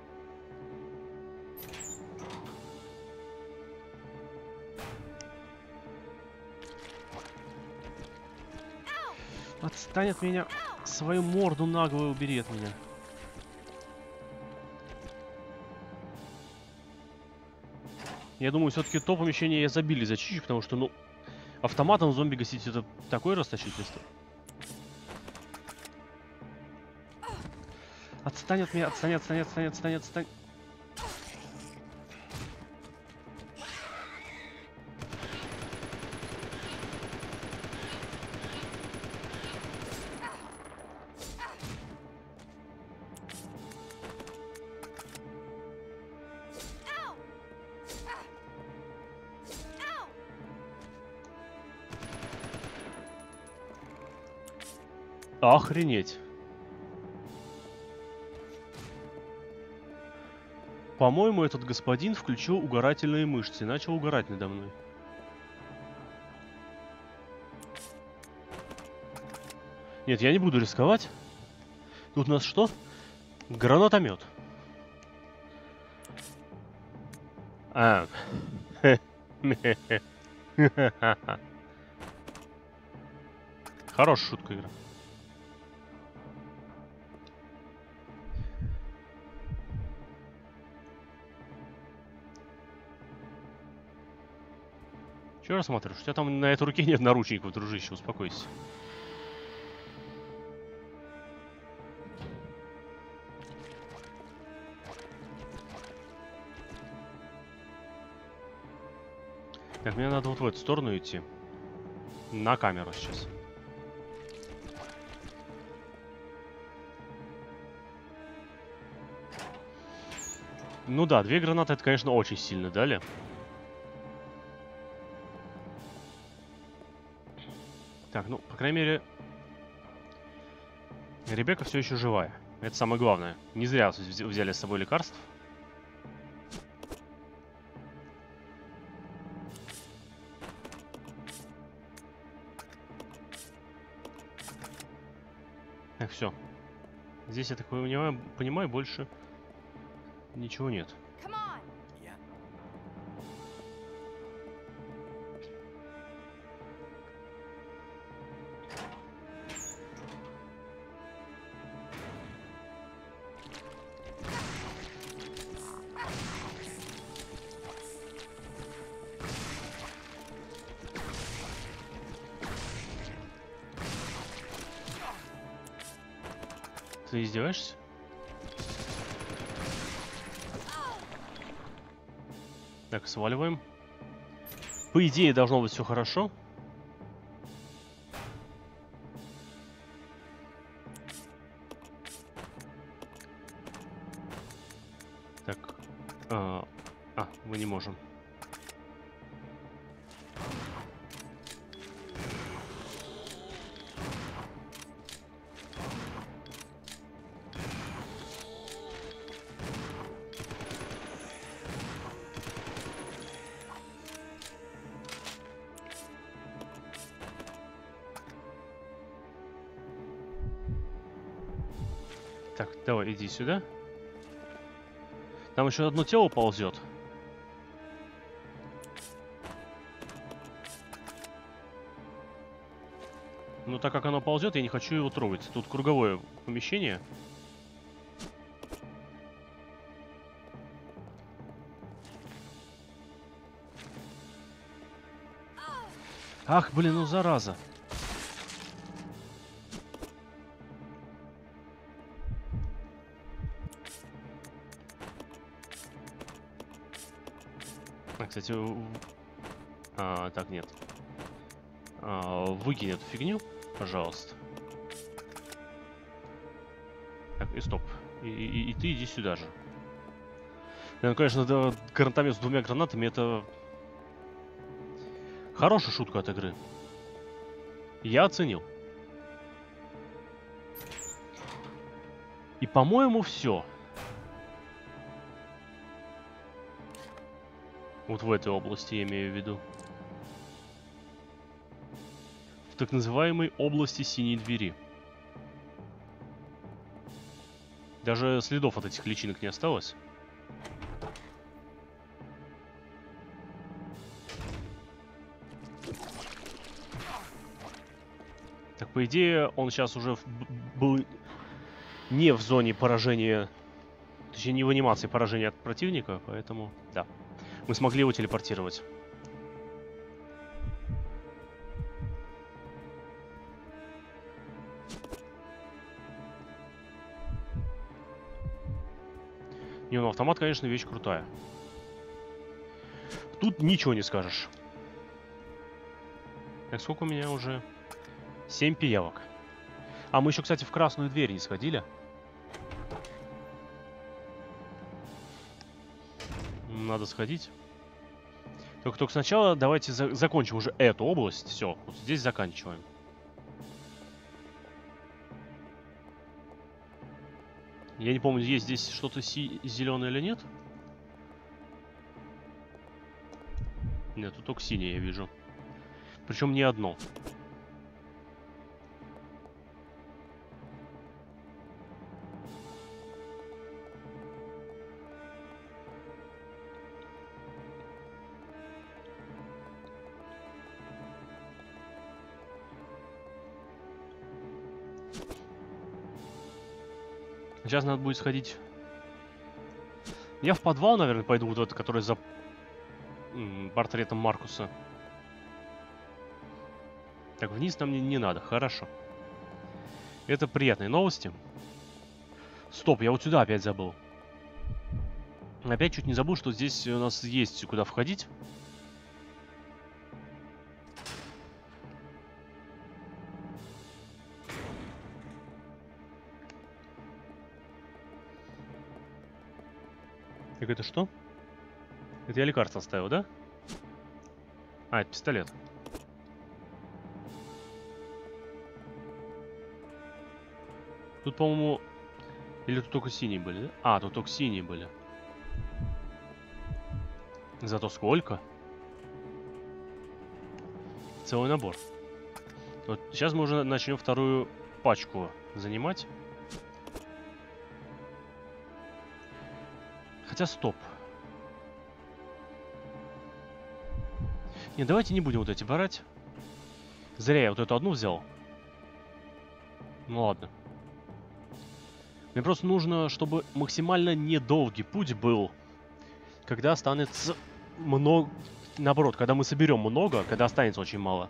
Отстань от меня. Свою морду наглую убери от меня. Я думаю, все-таки то помещение я забили зачищу, потому что, ну, автоматом зомби гасить это такое расточительство. Отстань от меня, отстань, отстань, отстань, отстань, отстань. Охренеть. По-моему, этот господин включил угорательные мышцы и начал угорать надо мной. Нет, я не буду рисковать. Тут у нас что? Гранатомет. А. Хорошая шутка, игра. Чего рассматриваешь? У тебя там на этой руке нет наручников, дружище, успокойся. Так, мне надо вот в эту сторону идти. На камеру сейчас. Ну да, 2 гранаты это, конечно, очень сильно дали. Так, ну, по крайней мере, Ребекка все еще живая. Это самое главное. Не зря взяли с собой лекарств. Так, все. Здесь, я так понимаю, больше ничего нет. Ты издеваешься? Так, сваливаем. По идее, должно быть все хорошо. Так. Мы не можем. Так, давай, иди сюда. Там еще одно тело ползет. Но так как оно ползет, я не хочу его трогать. Тут круговое помещение. Ах, блин, ну зараза. Кстати, так, нет. Выкинь эту фигню, пожалуйста. Так, и стоп. И ты иди сюда же. Ну, конечно, да, гранатомет с 2 гранатами — это хорошая шутка от игры. Я оценил. И, по-моему, все. Вот в этой области я имею в виду. В так называемой области синей двери. Даже следов от этих личинок не осталось. Так, по идее, он сейчас уже был не в зоне поражения, точнее, не в анимации поражения от противника, поэтому, да. Мы смогли его телепортировать. Не, ну автомат, конечно, вещь крутая. Тут ничего не скажешь. Так, сколько у меня уже? 7 пиявок. А мы еще, кстати, в красную дверь не сходили. Надо сходить. Только сначала давайте закончим уже эту область. Все, вот здесь заканчиваем. Я не помню, есть здесь что-то зеленое или нет. Нет, тут только синее я вижу. Причем не одно. Сейчас надо будет сходить. Я в подвал, наверное, пойду, вот этот, который за портретом Маркуса. Так, вниз нам не надо, хорошо. Это приятные новости. Стоп, я вот сюда опять забыл. Опять чуть не забыл, что здесь у нас есть куда входить. Так это что? Это я лекарство оставил, да? А, это пистолет. Тут, по-моему... Или тут только синие были, да? А, тут только синие были. Зато сколько? Целый набор. Вот сейчас мы уже начнем вторую пачку занимать. Хотя стоп. Не, давайте не будем вот эти брать. Зря я вот эту одну взял. Ну ладно. Мне просто нужно, чтобы максимально недолгий путь был. Когда останется много... Наоборот, когда мы соберем много, когда останется очень мало.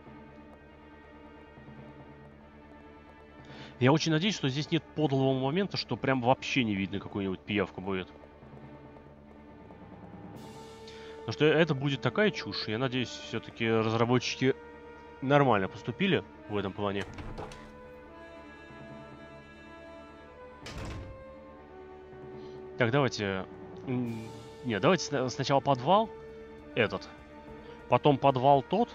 Я очень надеюсь, что здесь нет подлого момента, что прям вообще не видно какую-нибудь пиявку будет. Потому что это будет такая чушь. Я надеюсь, все-таки разработчики нормально поступили в этом плане. Так, давайте... Нет, давайте сначала подвал этот. Потом подвал тот.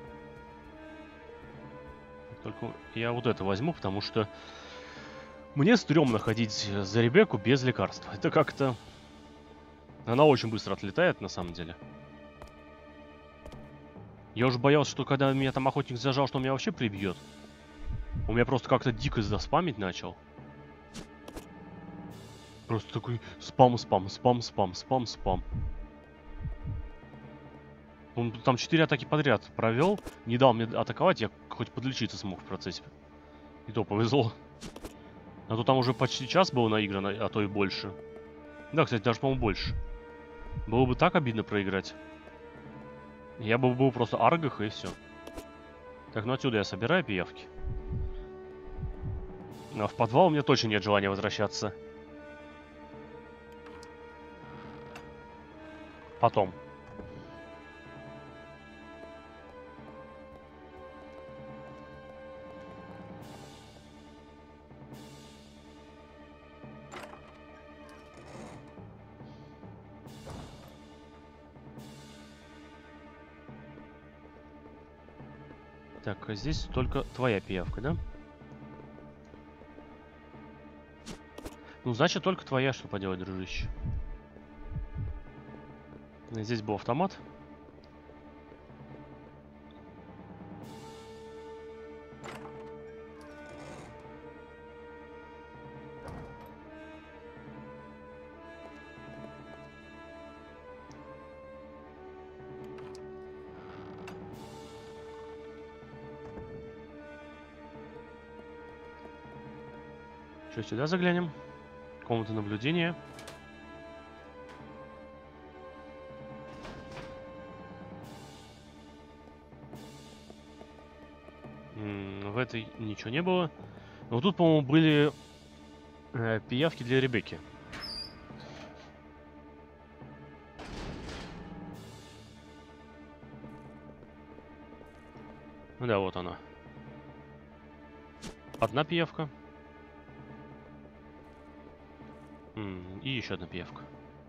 Только я вот это возьму, потому что мне стрёмно ходить за Ребекку без лекарства. Это как-то... Она очень быстро отлетает, на самом деле. Я уже боялся, что когда меня там охотник зажал, что он меня вообще прибьет. Он меня просто как-то дико заспамить начал. Просто такой спам. Он там 4 атаки подряд провел, не дал мне атаковать, я хоть подлечиться смог в процессе. И то повезло. А то там уже почти час был наиграно, а то и больше. Да, кстати, даже, по-моему, больше. Было бы так обидно проиграть. Я бы был просто аргах и все. Так, ну отсюда я собираю пиявки. А в подвал у меня точно нет желания возвращаться. Потом. Так, а здесь только твоя пиявка, да? Ну, значит, только твоя, что поделать, дружище. Здесь был автомат. Что, сюда заглянем? Комната наблюдения. В этой ничего не было. Но тут, по-моему, были пиявки для Ребекки. Ну да, вот она. Одна пиявка. И еще одна пиявка.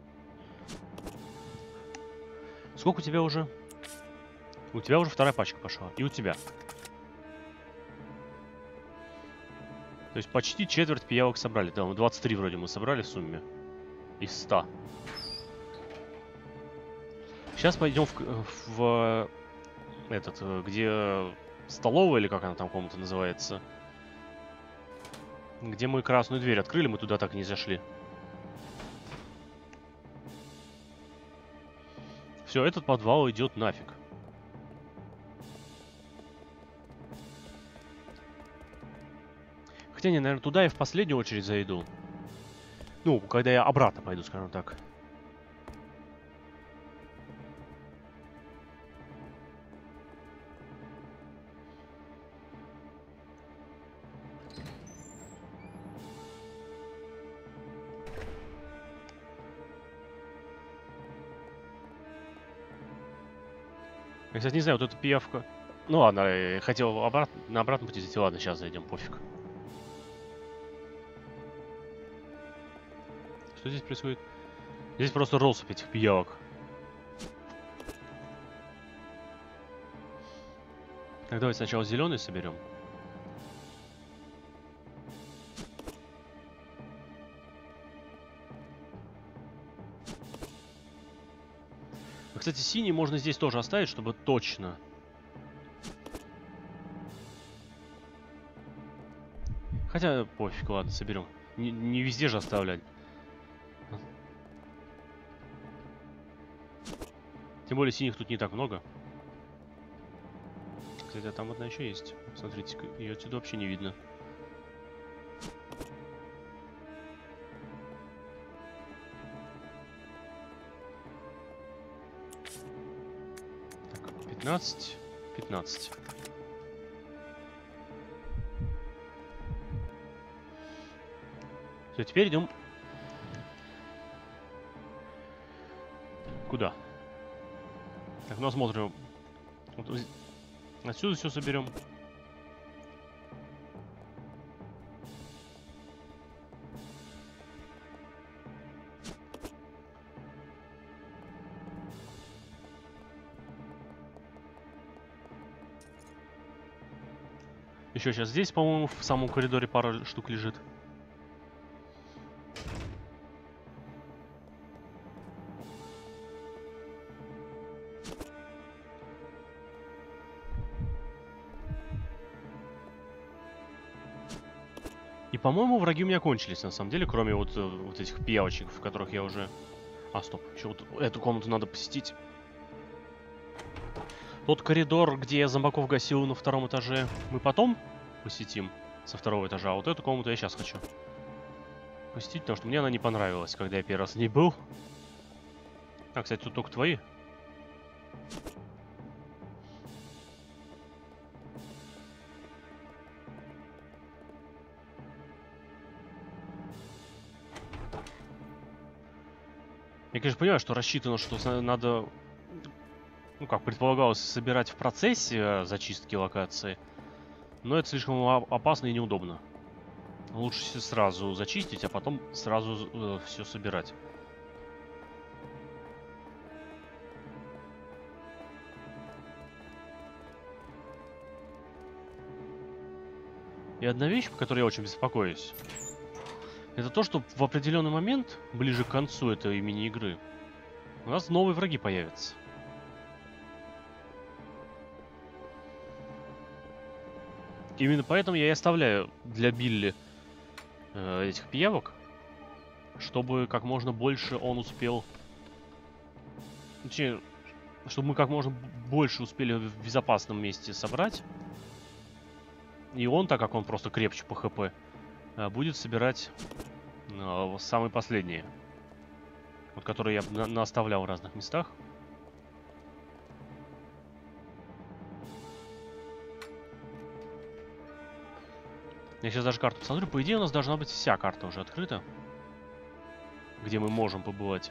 Сколько у тебя уже? У тебя уже вторая пачка пошла. И у тебя. То есть почти четверть пиявок собрали. Да, мы 23 вроде мы собрали в сумме. Из 100. Сейчас пойдем в этот, где столовая, или как она там комната называется. Где мы красную дверь открыли, мы туда так и не зашли. Все, этот подвал идет нафиг. Хотя не, наверное, туда я в последнюю очередь зайду. Ну, когда я обратно пойду, скажем так. Я, кстати, не знаю, вот эта пиявка... Ну ладно, я хотел на обратном пути зайти. Ладно, сейчас зайдем, пофиг. Что здесь происходит? Здесь просто россыпь этих пиявок. Так, давайте сначала зеленый соберем. Кстати, синий можно здесь тоже оставить, чтобы точно. Хотя, пофиг, ладно, соберем. Не везде же оставлять. Тем более синих тут не так много. Кстати, а там одна еще есть. Смотрите, ее отсюда вообще не видно. Так, 15. 15. Все, теперь идем. Куда? Так, ну осмотрим. Вот отсюда все соберем. Еще сейчас здесь, по-моему, в самом коридоре пара штук лежит. И, по-моему, враги у меня кончились, на самом деле, кроме вот этих пиявочек, в которых я уже... А, стоп, еще вот эту комнату надо посетить. Тот коридор, где я зомбаков гасил на втором этаже, мы потом посетим со второго этажа. А вот эту комнату я сейчас хочу посетить, потому что мне она не понравилась, когда я первый раз в ней был. А, кстати, тут только твои. Я, конечно, понимаю, что рассчитано, что надо, ну, как предполагалось, собирать в процессе зачистки локации. Но это слишком опасно и неудобно. Лучше сразу зачистить, а потом сразу все собирать. И одна вещь, по которой я очень беспокоюсь, это то, что в определенный момент, ближе к концу этой мини-игры, у нас новые враги появятся. Именно поэтому я и оставляю для Билли этих пиявок, чтобы как можно больше он успел... Точнее, чтобы мы как можно больше успели в безопасном месте собрать. И он, так как он просто крепче по ХП, будет собирать самые последние. Вот которые я наставлял в разных местах. Я сейчас даже карту посмотрю. По идее, у нас должна быть вся карта уже открыта, где мы можем побывать.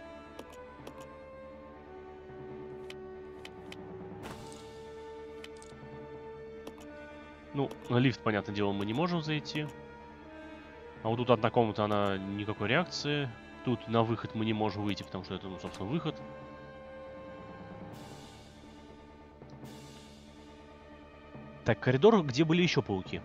Ну, на лифт, понятное дело, мы не можем зайти. А вот тут одна комната, она никакой реакции. Тут на выход мы не можем выйти, потому что это, ну, собственно, выход. Так, коридор, где были еще пауки.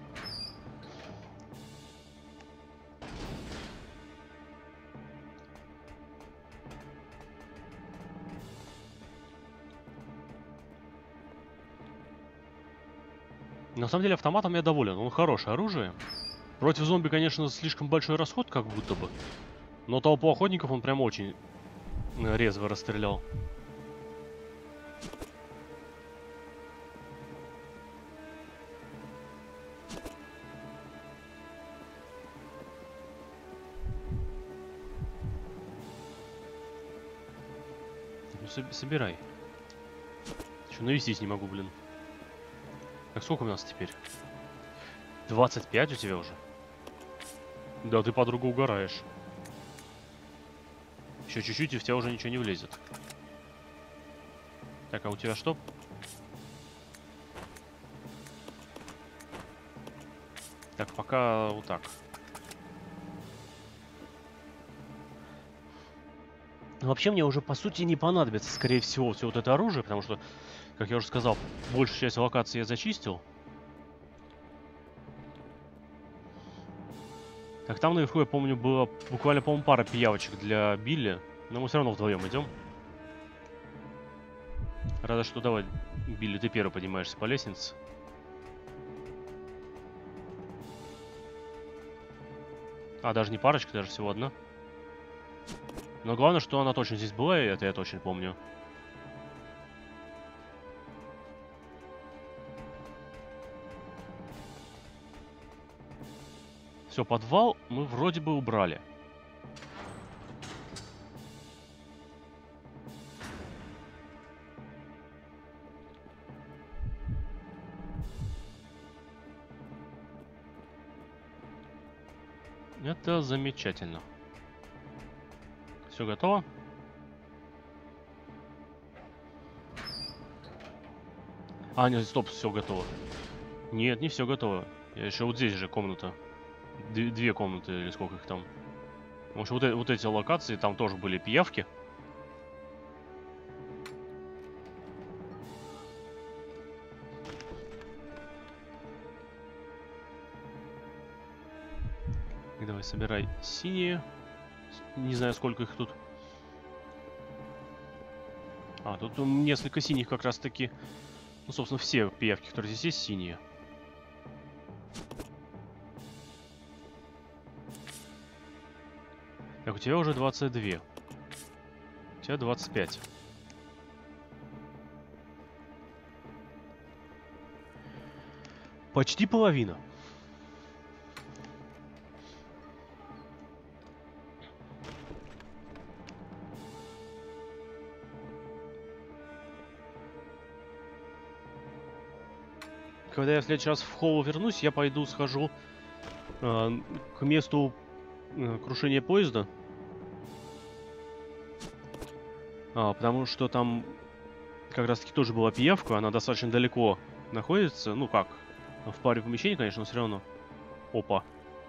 На самом деле автоматом я доволен, он хорошее оружие. Против зомби, конечно, слишком большой расход, как будто бы. Но толпу охотников он прям очень резво расстрелял. Ну, собирай. Еще навестись не могу, блин. Так, сколько у нас теперь? 25 у тебя уже? Да, ты, подруга, угораешь. Еще чуть-чуть, и в тебя уже ничего не влезет. Так, а у тебя что? Так, пока вот так. Вообще мне уже по сути не понадобится, скорее всего, все вот это оружие, потому что, как я уже сказал, большую часть локации я зачистил. Так, там наверху, я помню, было буквально, по-моему, пара пиявочек для Билли. Но мы все равно вдвоем идем. Рада, что давай, Билли, ты первый поднимаешься по лестнице. А, даже не парочка, даже всего одна. Но главное, что она точно здесь была, и это я точно помню. Все, подвал мы вроде бы убрали. Это замечательно. Все готово? А, нет, стоп, все готово. Нет, не все готово. Еще вот здесь же комната. Две комнаты, или сколько их там. Потому что вот эти локации, там тоже были пиявки. И давай, собирай синие. Не знаю, сколько их тут. А, тут несколько синих как раз таки. Ну, собственно, все пиявки, которые здесь есть, синие. Так, у тебя уже 22. У тебя 25. Почти половина. Когда я в следующий раз в холл вернусь, я пойду схожу к месту крушения поезда. Потому что там как раз таки тоже была пиявка, она достаточно далеко находится. Ну как, в паре помещений, конечно, но все равно. Опа.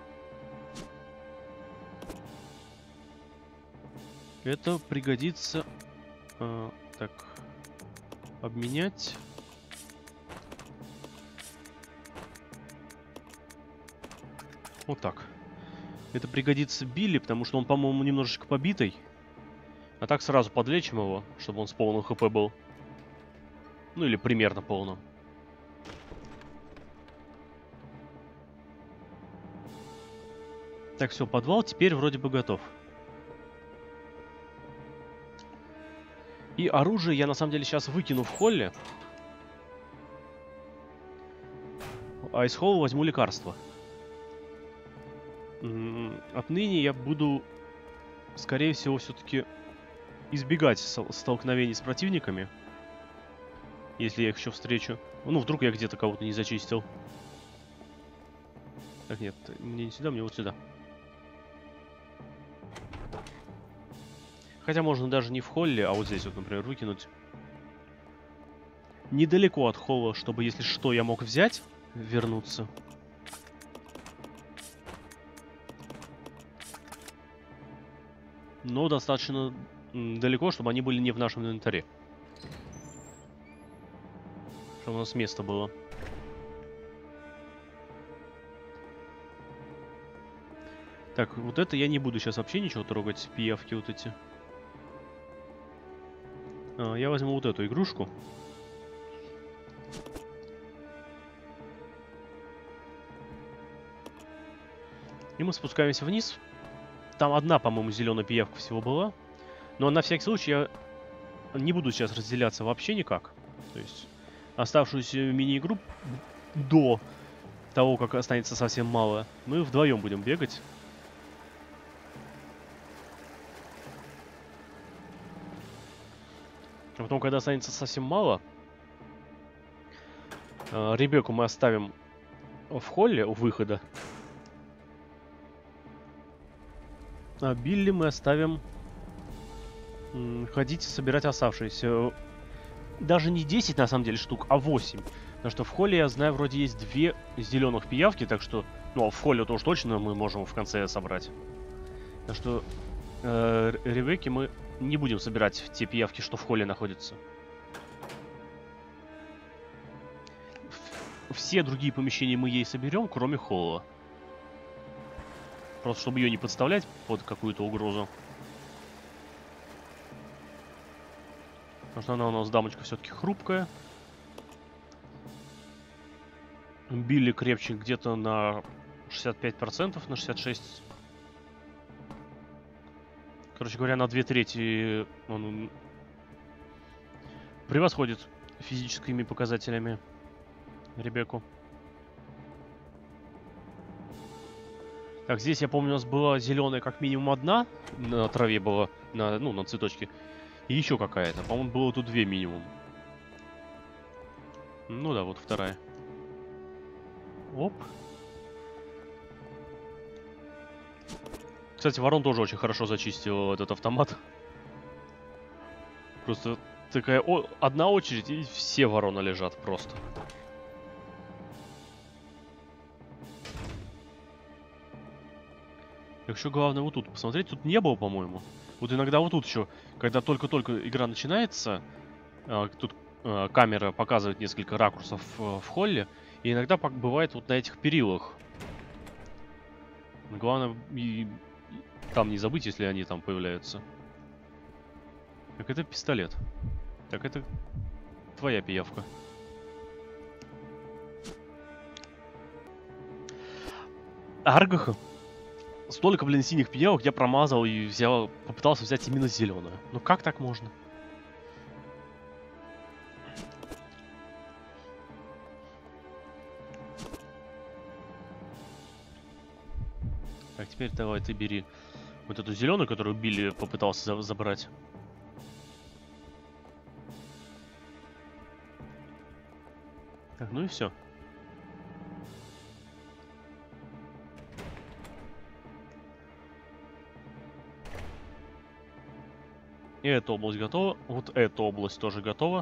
Это пригодится. Так, обменять. Вот так. Это пригодится Билли, потому что он, по-моему, немножечко побитый. А так сразу подлечим его, чтобы он с полным хп был. Ну или примерно полным. Так, все, подвал теперь вроде бы готов. И оружие я на самом деле сейчас выкину в холле. А из холла возьму лекарства. Отныне я буду, скорее всего, все-таки избегать столкновений с противниками. Если я их еще встречу. Ну, вдруг я где-то кого-то не зачистил. Так, нет, мне не сюда, мне вот сюда. Хотя можно даже не в холле, а вот здесь вот, например, выкинуть. Недалеко от холла, чтобы, если что, я мог взять, вернуться. Но достаточно далеко, чтобы они были не в нашем инвентаре. Чтобы у нас место было. Так, вот это я не буду сейчас вообще ничего трогать, пиявки вот эти. Я возьму вот эту игрушку. И мы спускаемся вниз. Там одна, по-моему, зеленая пиявка всего была. Но на всякий случай я не буду сейчас разделяться вообще никак. То есть оставшуюся мини-игру до того, как останется совсем мало, мы вдвоем будем бегать. А потом, когда останется совсем мало, Ребекку мы оставим в холле у выхода. А Билли мы оставим ходить и собирать оставшиеся. Даже не 10 на самом деле штук, а 8. Потому что в холле, я знаю, вроде есть 2 зеленых пиявки, так что Ну, а в холле тоже точно мы можем в конце собрать. Так что Ревекки мы не будем собирать те пиявки, что в холле находятся. Все другие помещения мы ей соберем, кроме холла. Просто чтобы ее не подставлять под какую-то угрозу. Потому что она у нас дамочка все-таки хрупкая. Билли крепче где-то на 65%, на 66%. Короче говоря, на 2/3 он превосходит физическими показателями Ребекку. Так, здесь, я помню, у нас была зеленая как минимум одна. На траве была, на цветочке. И еще какая-то. По-моему, было тут 2 минимум. Ну да, вот вторая. Оп. Кстати, ворон тоже очень хорошо зачистил этот автомат. Просто такая одна очередь, и все вороны лежат просто. Еще главное вот тут посмотреть. Тут не было, по-моему. Вот иногда вот тут еще, когда только-только игра начинается, тут камера показывает несколько ракурсов в холле. И иногда бывает вот на этих перилах. Главное и там не забыть, если они там появляются. Так, это пистолет. Так, это твоя пиявка. Аргах. Столько, блин, синих пиявок я промазал и попытался взять именно зеленую. Ну как так можно? Так, теперь давай ты бери вот эту зеленую, которую Билли попытался забрать. Так, ну и все. И эта область готова. Вот эта область тоже готова.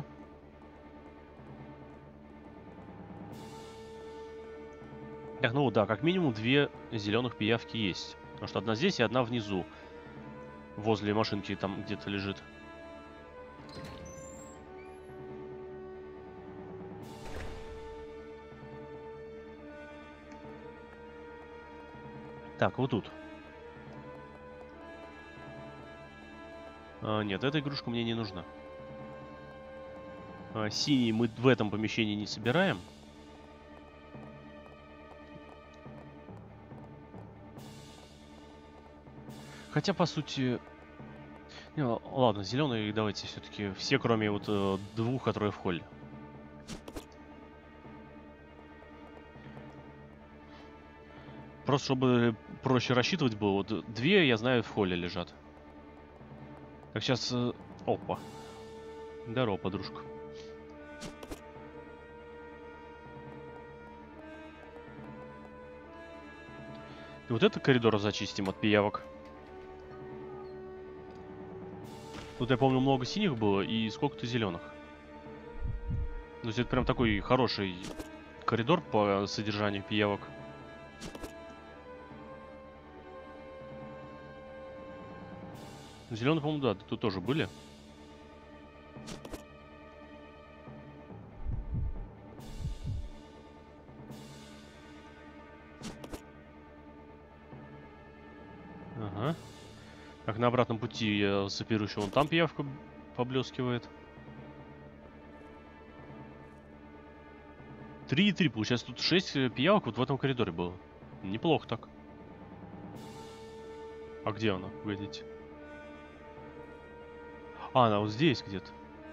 Так, ну да, как минимум 2 зеленых пиявки есть. Потому что одна здесь и одна внизу. Возле машинки там где-то лежит. Так, вот тут. Нет, эта игрушка мне не нужна. Синий мы в этом помещении не собираем. Хотя, по сути... Не, ладно, зеленые давайте все-таки все, кроме вот 2, которые в холле. Просто чтобы проще рассчитывать было. Вот 2, я знаю, в холле лежат. Так, сейчас... Опа. Здорово, подружка. И вот этот коридор зачистим от пиявок. Тут, я помню, много синих было и сколько-то зеленых. То есть это прям такой хороший коридор по содержанию пиявок. Зеленые, по-моему, да, тут тоже были. Ага. Так, на обратном пути я соперу еще вон там пиявка поблескивает. 3,3, получается, тут 6 пиявок вот в этом коридоре было. Неплохо так. А где она? Погодите. А, она вот здесь где-то.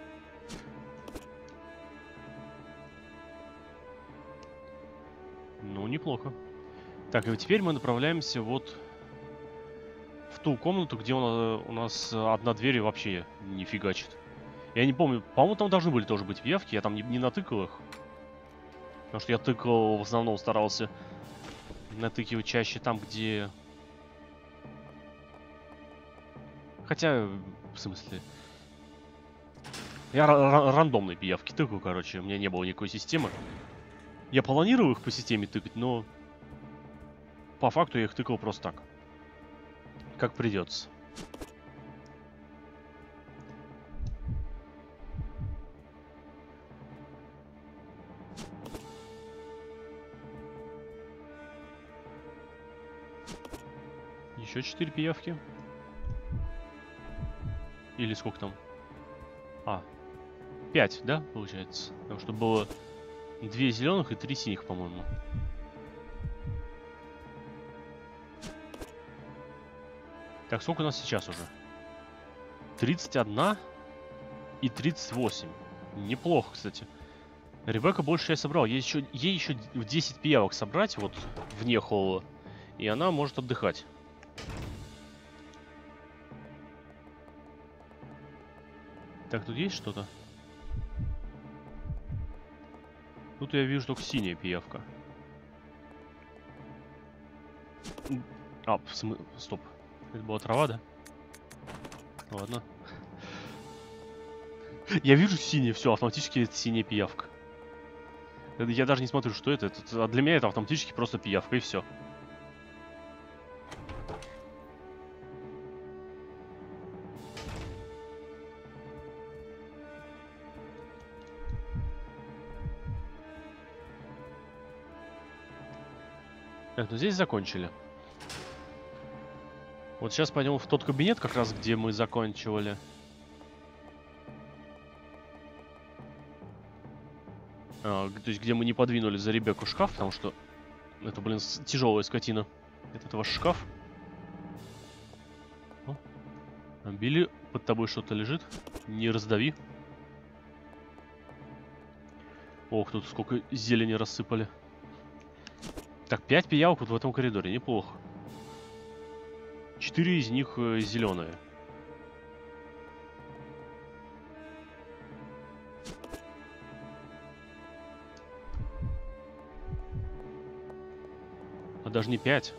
Ну, неплохо. Так, и вот теперь мы направляемся вот в ту комнату, где у нас одна дверь вообще не фигачит. Я не помню, по-моему, там должны были тоже быть пиявки, я там не натыкал их. Потому что я тыкал, в основном старался натыкивать чаще там, где... Хотя, в смысле... Я рандомные пиявки тыкаю, короче, у меня не было никакой системы. Я планировал их по системе тыкать, но... по факту я их тыкал просто так. Как придется. Еще 4 пиявки. Или сколько там? 5, да, получается? Потому что было 2 зеленых и 3 синих, по-моему. Так, сколько у нас сейчас уже? 31 и 38. Неплохо, кстати. Ребекка больше я собрал. Ей еще 10 пиявок собрать, вот, вне холла. И она может отдыхать. Так, тут есть что-то? Тут я вижу только синяя пиявка. Стоп. Это была трава, да? Ладно. Я вижу синий, все, автоматически это синяя пиявка. Я даже не смотрю, что это. А для меня это автоматически просто пиявка, и все. Так, ну здесь закончили. Вот сейчас пойдем в тот кабинет, как раз где мы заканчивали. То есть, где мы не подвинули за Ребекку шкаф, потому что это, блин, тяжелая скотина. Это ваш шкаф. Билли, под тобой что-то лежит. Не раздави. Ох, тут сколько зелени рассыпали. Так, 5 пиявок вот в этом коридоре. Неплохо. 4 из них зеленые. А даже не 5.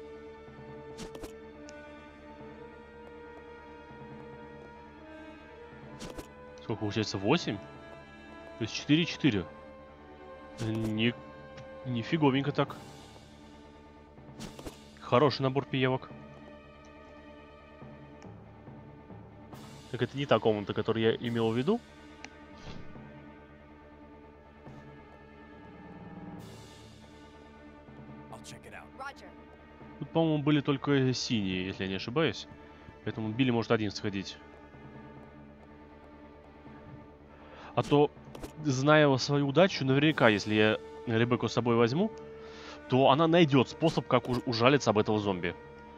Сколько получается? 8? То есть 4-4. Нифиговенько так. Хороший набор пиявок. Так это не та комната, которую я имел в виду. Тут, по-моему, были только синие, если я не ошибаюсь. Поэтому Билли может один сходить. А то, зная свою удачу, наверняка, если я Ребекку с собой возьму, то она найдет способ, как ужалиться об этого зомби.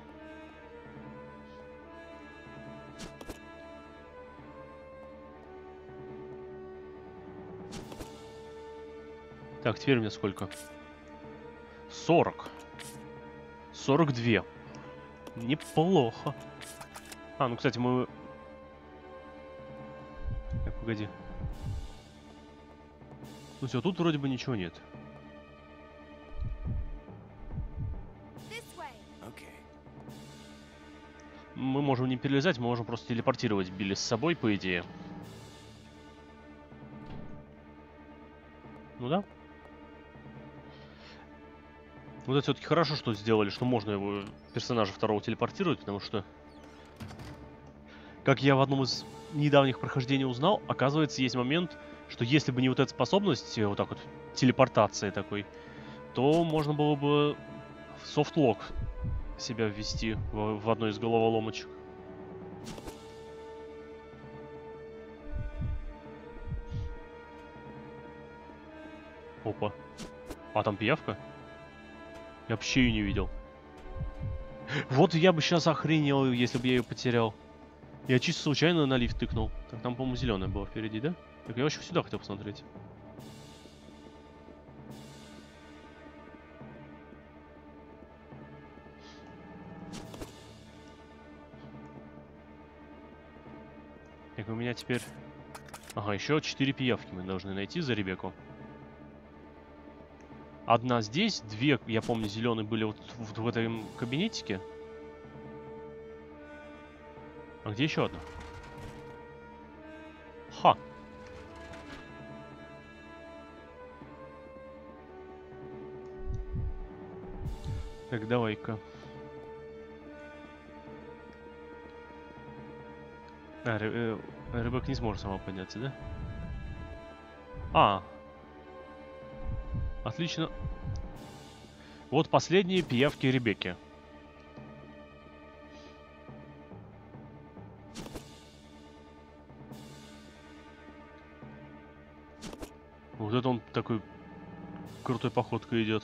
Так, теперь у меня сколько? 40. 42. Неплохо. Ну, кстати, мы... Так, погоди. Ну все, тут вроде бы ничего нет. Мы можем не перелезать, мы можем просто телепортировать Билли с собой, по идее. Ну да. Вот это все-таки хорошо, что сделали, что можно его, персонажа второго, телепортировать, потому что, как я в одном из недавних прохождений узнал, оказывается, есть момент, что если бы не вот эта способность, вот так вот, телепортации такой, то можно было бы в софтлок себя ввести в одной из головоломочек. Опа. А там пиявка? Я вообще ее не видел. Вот я бы сейчас охренел, если бы я ее потерял. Я чисто случайно на лифт тыкнул. Так, там, по-моему, зеленая была впереди, да? Так, я вообще сюда хотел посмотреть. Так, у меня теперь... Ага, еще 4 пиявки мы должны найти за Ребекку. Одна здесь, 2, я помню, зеленые были вот в этом кабинетике. А где еще одна? Ха! Так, давай-ка. Рыбак не сможет сама подняться, да? А, отлично. Вот последние пиявки Ребекки. Вот это он такой крутой походкой идет.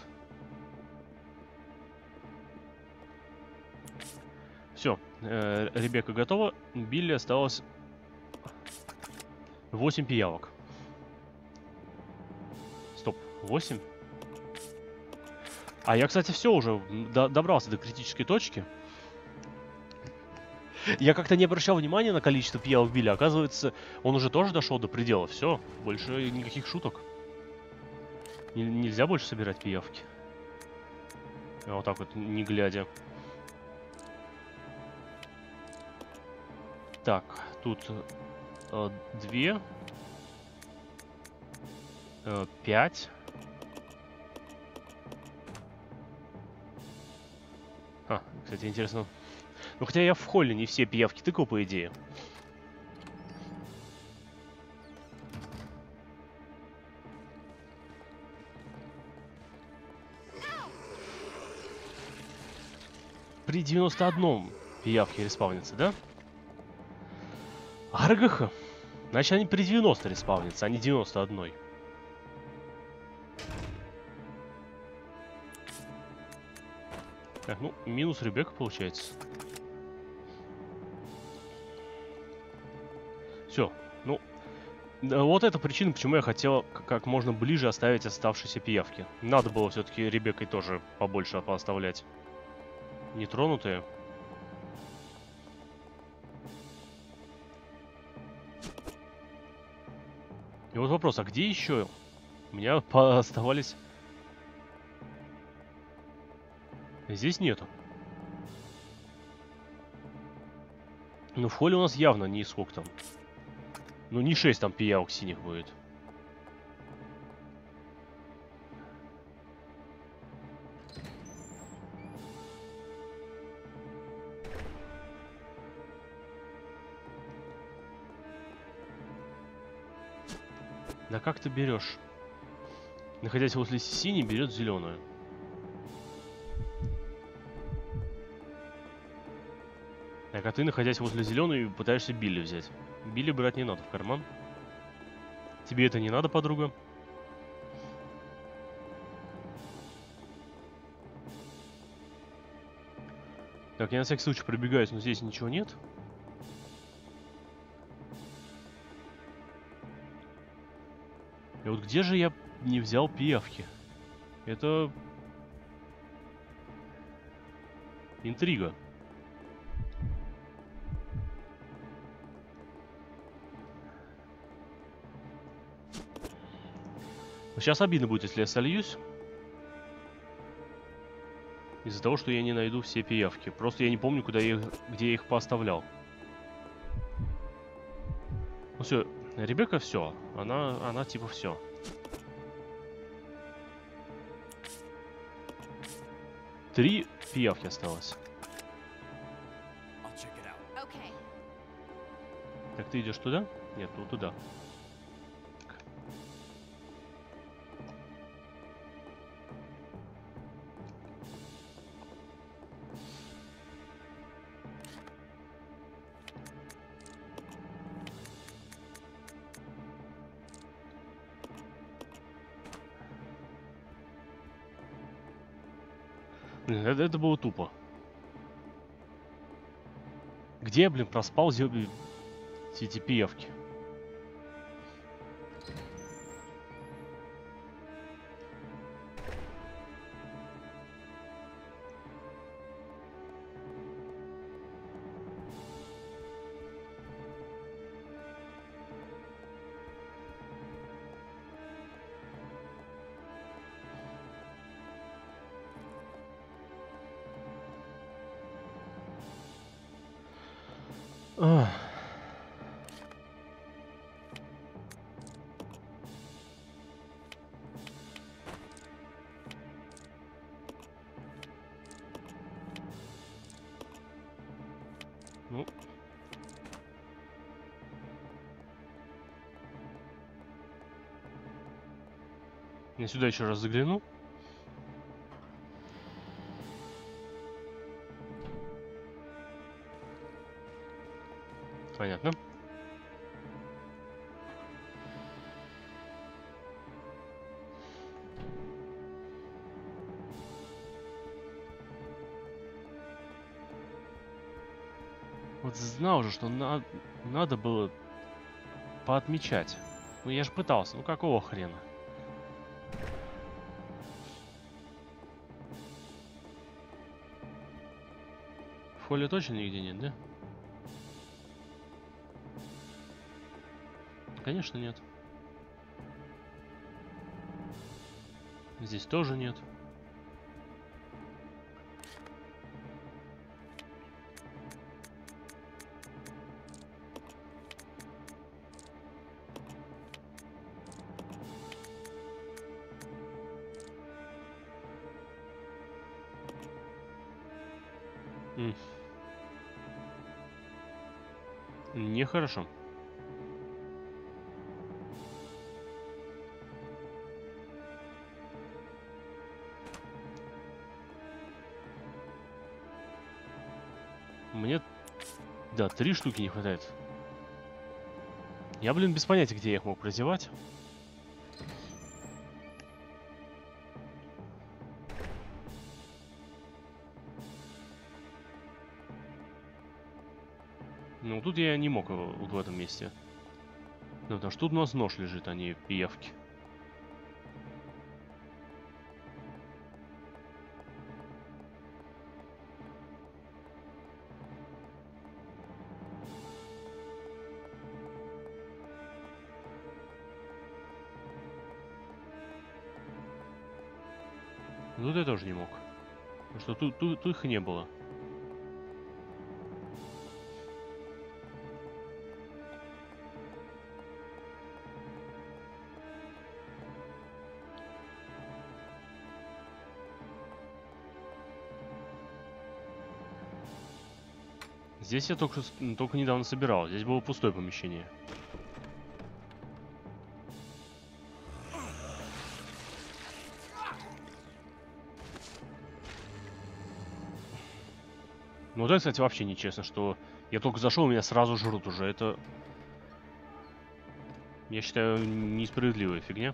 Все, Ребекка готова. Билли осталось 8 пиявок. Стоп, 8? А я, кстати, все уже добрался до критической точки. Я как-то не обращал внимания на количество пиявок Билли. Оказывается, он уже тоже дошел до предела. Все, больше никаких шуток. Нельзя больше собирать пиявки. Вот так вот, не глядя. Так, тут 2, 5. Кстати, интересно. Ну, хотя я в холле не все пиявки тыкал, по идее. При 91 пиявке респавнится, да? РГХ. Значит, они при 90 респавнятся, а не 91. Так, ну, минус Ребекка получается. Все. Ну, вот это причина, почему я хотел как можно ближе оставить оставшиеся пиявки. Надо было все-таки Ребеккой тоже побольше пооставлять. Нетронутые. И вот вопрос, а где еще? У меня оставались... Здесь нету. Ну, в холле у нас явно не сколько там. Ну, не 6 там пиявок синих будет. Да как ты берешь? Находясь возле синей, берет зеленую. Так, а ты, находясь возле зеленой, пытаешься Билли взять. Билли брать не надо в карман. Тебе это не надо, подруга? Так, я на всякий случай пробегаюсь, но здесь ничего нет. И вот где же я не взял пиявки? Это... интрига. Сейчас обидно будет, если я сольюсь. Из-за того, что я не найду все пиявки. Просто я не помню, где я их поставлял. Ну все, Ребекка все. Она типа все. Три пиявки осталось. Так, ты идешь туда? Нет, туда. Это было тупо. Где я, блин, проспал все эти пиявки? Ах. Я сюда еще раз загляну. Понятно. Вот знал же, что надо было поотмечать. Ну я же пытался, ну какого хрена? В холле точно нигде нет, да? Конечно нет. Здесь тоже нет. Нехорошо. Мне, да, 3 штуки не хватает. Я, блин, без понятия, где я их мог прозевать. Ну, тут я не мог его вот в этом месте. Ну, потому что тут у нас нож лежит, а не пиявки. Тут я тоже не мог. Потому что тут их не было. Здесь я только недавно собирал. Здесь было пустое помещение. Ну вот это, кстати, вообще нечестно, что я только зашел, меня сразу жрут уже. Это, я считаю, несправедливая фигня.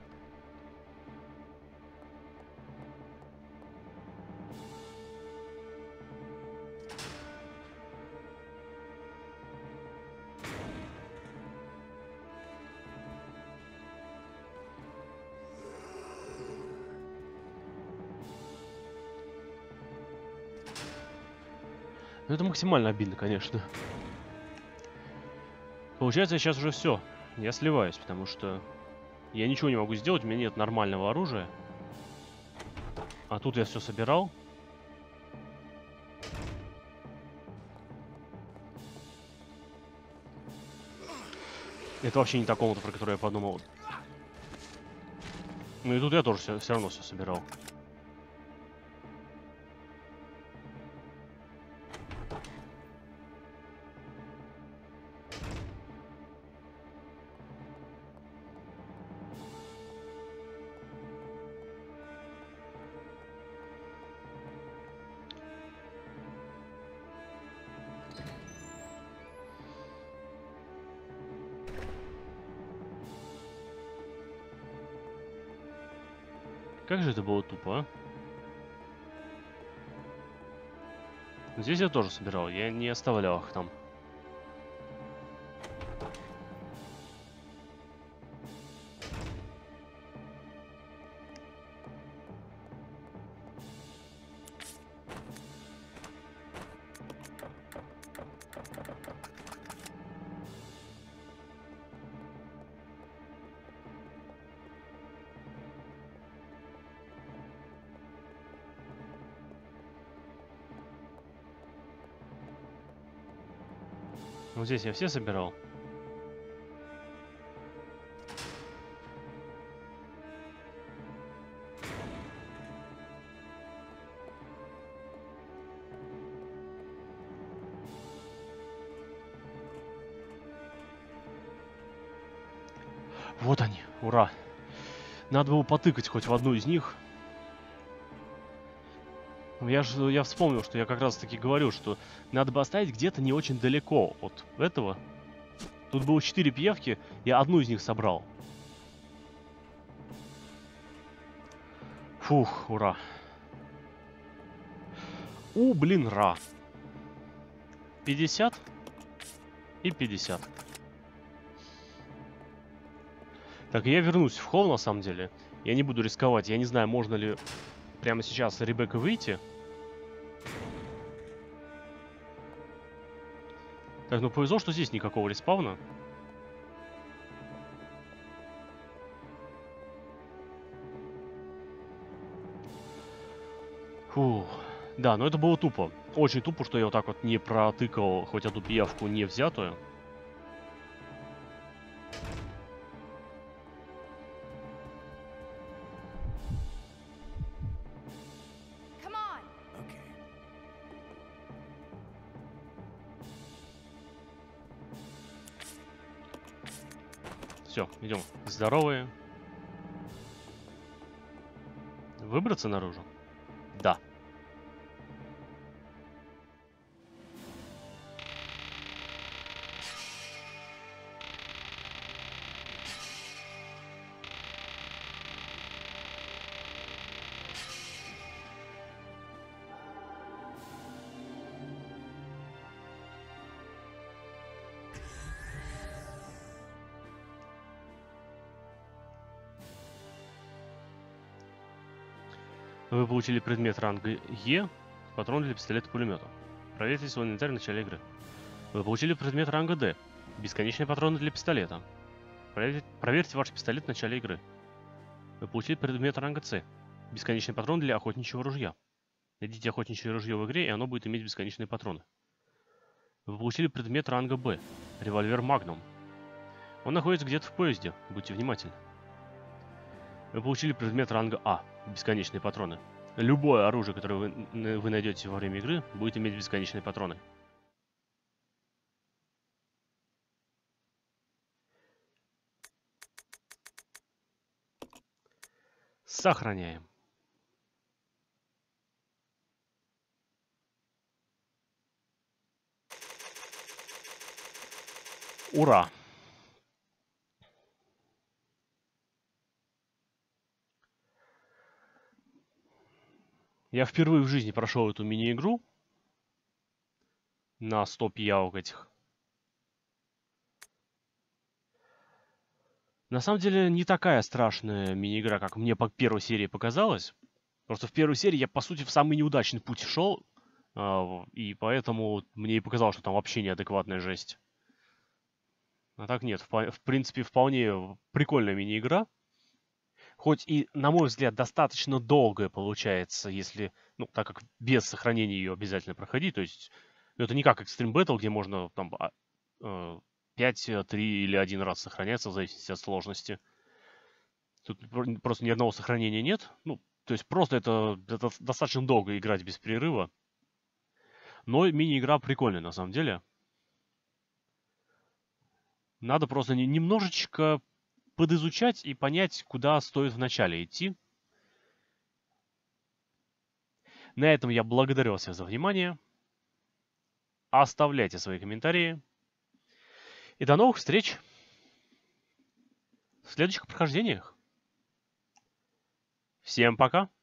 Ну это максимально обидно, конечно. Получается, я сейчас уже все. Я сливаюсь, потому что я ничего не могу сделать, у меня нет нормального оружия. А тут я все собирал. Это вообще не та комната, про которую я подумал. Ну и тут я тоже все равно все собирал. Как же это было тупо, а? Здесь я тоже собирал, я не оставлял их там. Вот здесь я все собирал. Вот они, ура. Надо было потыкать хоть в одну из них. Я вспомнил, что я как раз таки говорил, что надо бы оставить где-то не очень далеко от этого. Тут было 4 пиявки, я одну из них собрал. Фух, ура. Блин, ра. 50 и 50. Так, я вернусь в холл, на самом деле. Я не буду рисковать. Я не знаю, можно ли прямо сейчас Ребекка выйти. Так, ну повезло, что здесь никакого респауна. Фух. Да, но это было тупо. Очень тупо, что я вот так вот не протыкал хоть одну пиявку не взятую. Все, идем. Здоровые. Выбраться наружу? Да. Вы получили предмет ранга Е, патрон для пистолета-пулемета. Проверьте свой инвентарь в начале игры. Вы получили предмет ранга Д, бесконечные патроны для пистолета. Проверьте ваш пистолет в начале игры. Вы получили предмет ранга С, бесконечный патрон для охотничьего ружья. Найдите охотничье ружье в игре, и оно будет иметь бесконечные патроны. Вы получили предмет ранга Б, револьвер Магнум. Он находится где-то в поезде, будьте внимательны. Вы получили предмет ранга А, бесконечные патроны. Любое оружие, которое вы найдете во время игры, будет иметь бесконечные патроны. Сохраняем. Ура! Я впервые в жизни прошел эту мини-игру на 100 пиявок этих. На самом деле не такая страшная мини-игра, как мне по первой серии показалось. Просто в первой серии я, по сути, в самый неудачный путь шел, и поэтому мне и показалось, что там вообще неадекватная жесть. А так нет, в принципе, вполне прикольная мини-игра. Хоть и, на мой взгляд, достаточно долгая получается, если, ну, так как без сохранения ее обязательно проходить. То есть, ну, это не как Extreme Battle, где можно там 5, 3 или 1 раз сохраняться, в зависимости от сложности. Тут просто ни одного сохранения нет. Ну, то есть просто это достаточно долго играть без перерыва. Но мини-игра прикольная на самом деле. Надо просто немножечко подизучать и понять, куда стоит вначале идти. На этом я благодарю вас всех за внимание. Оставляйте свои комментарии. И до новых встреч в следующих прохождениях. Всем пока!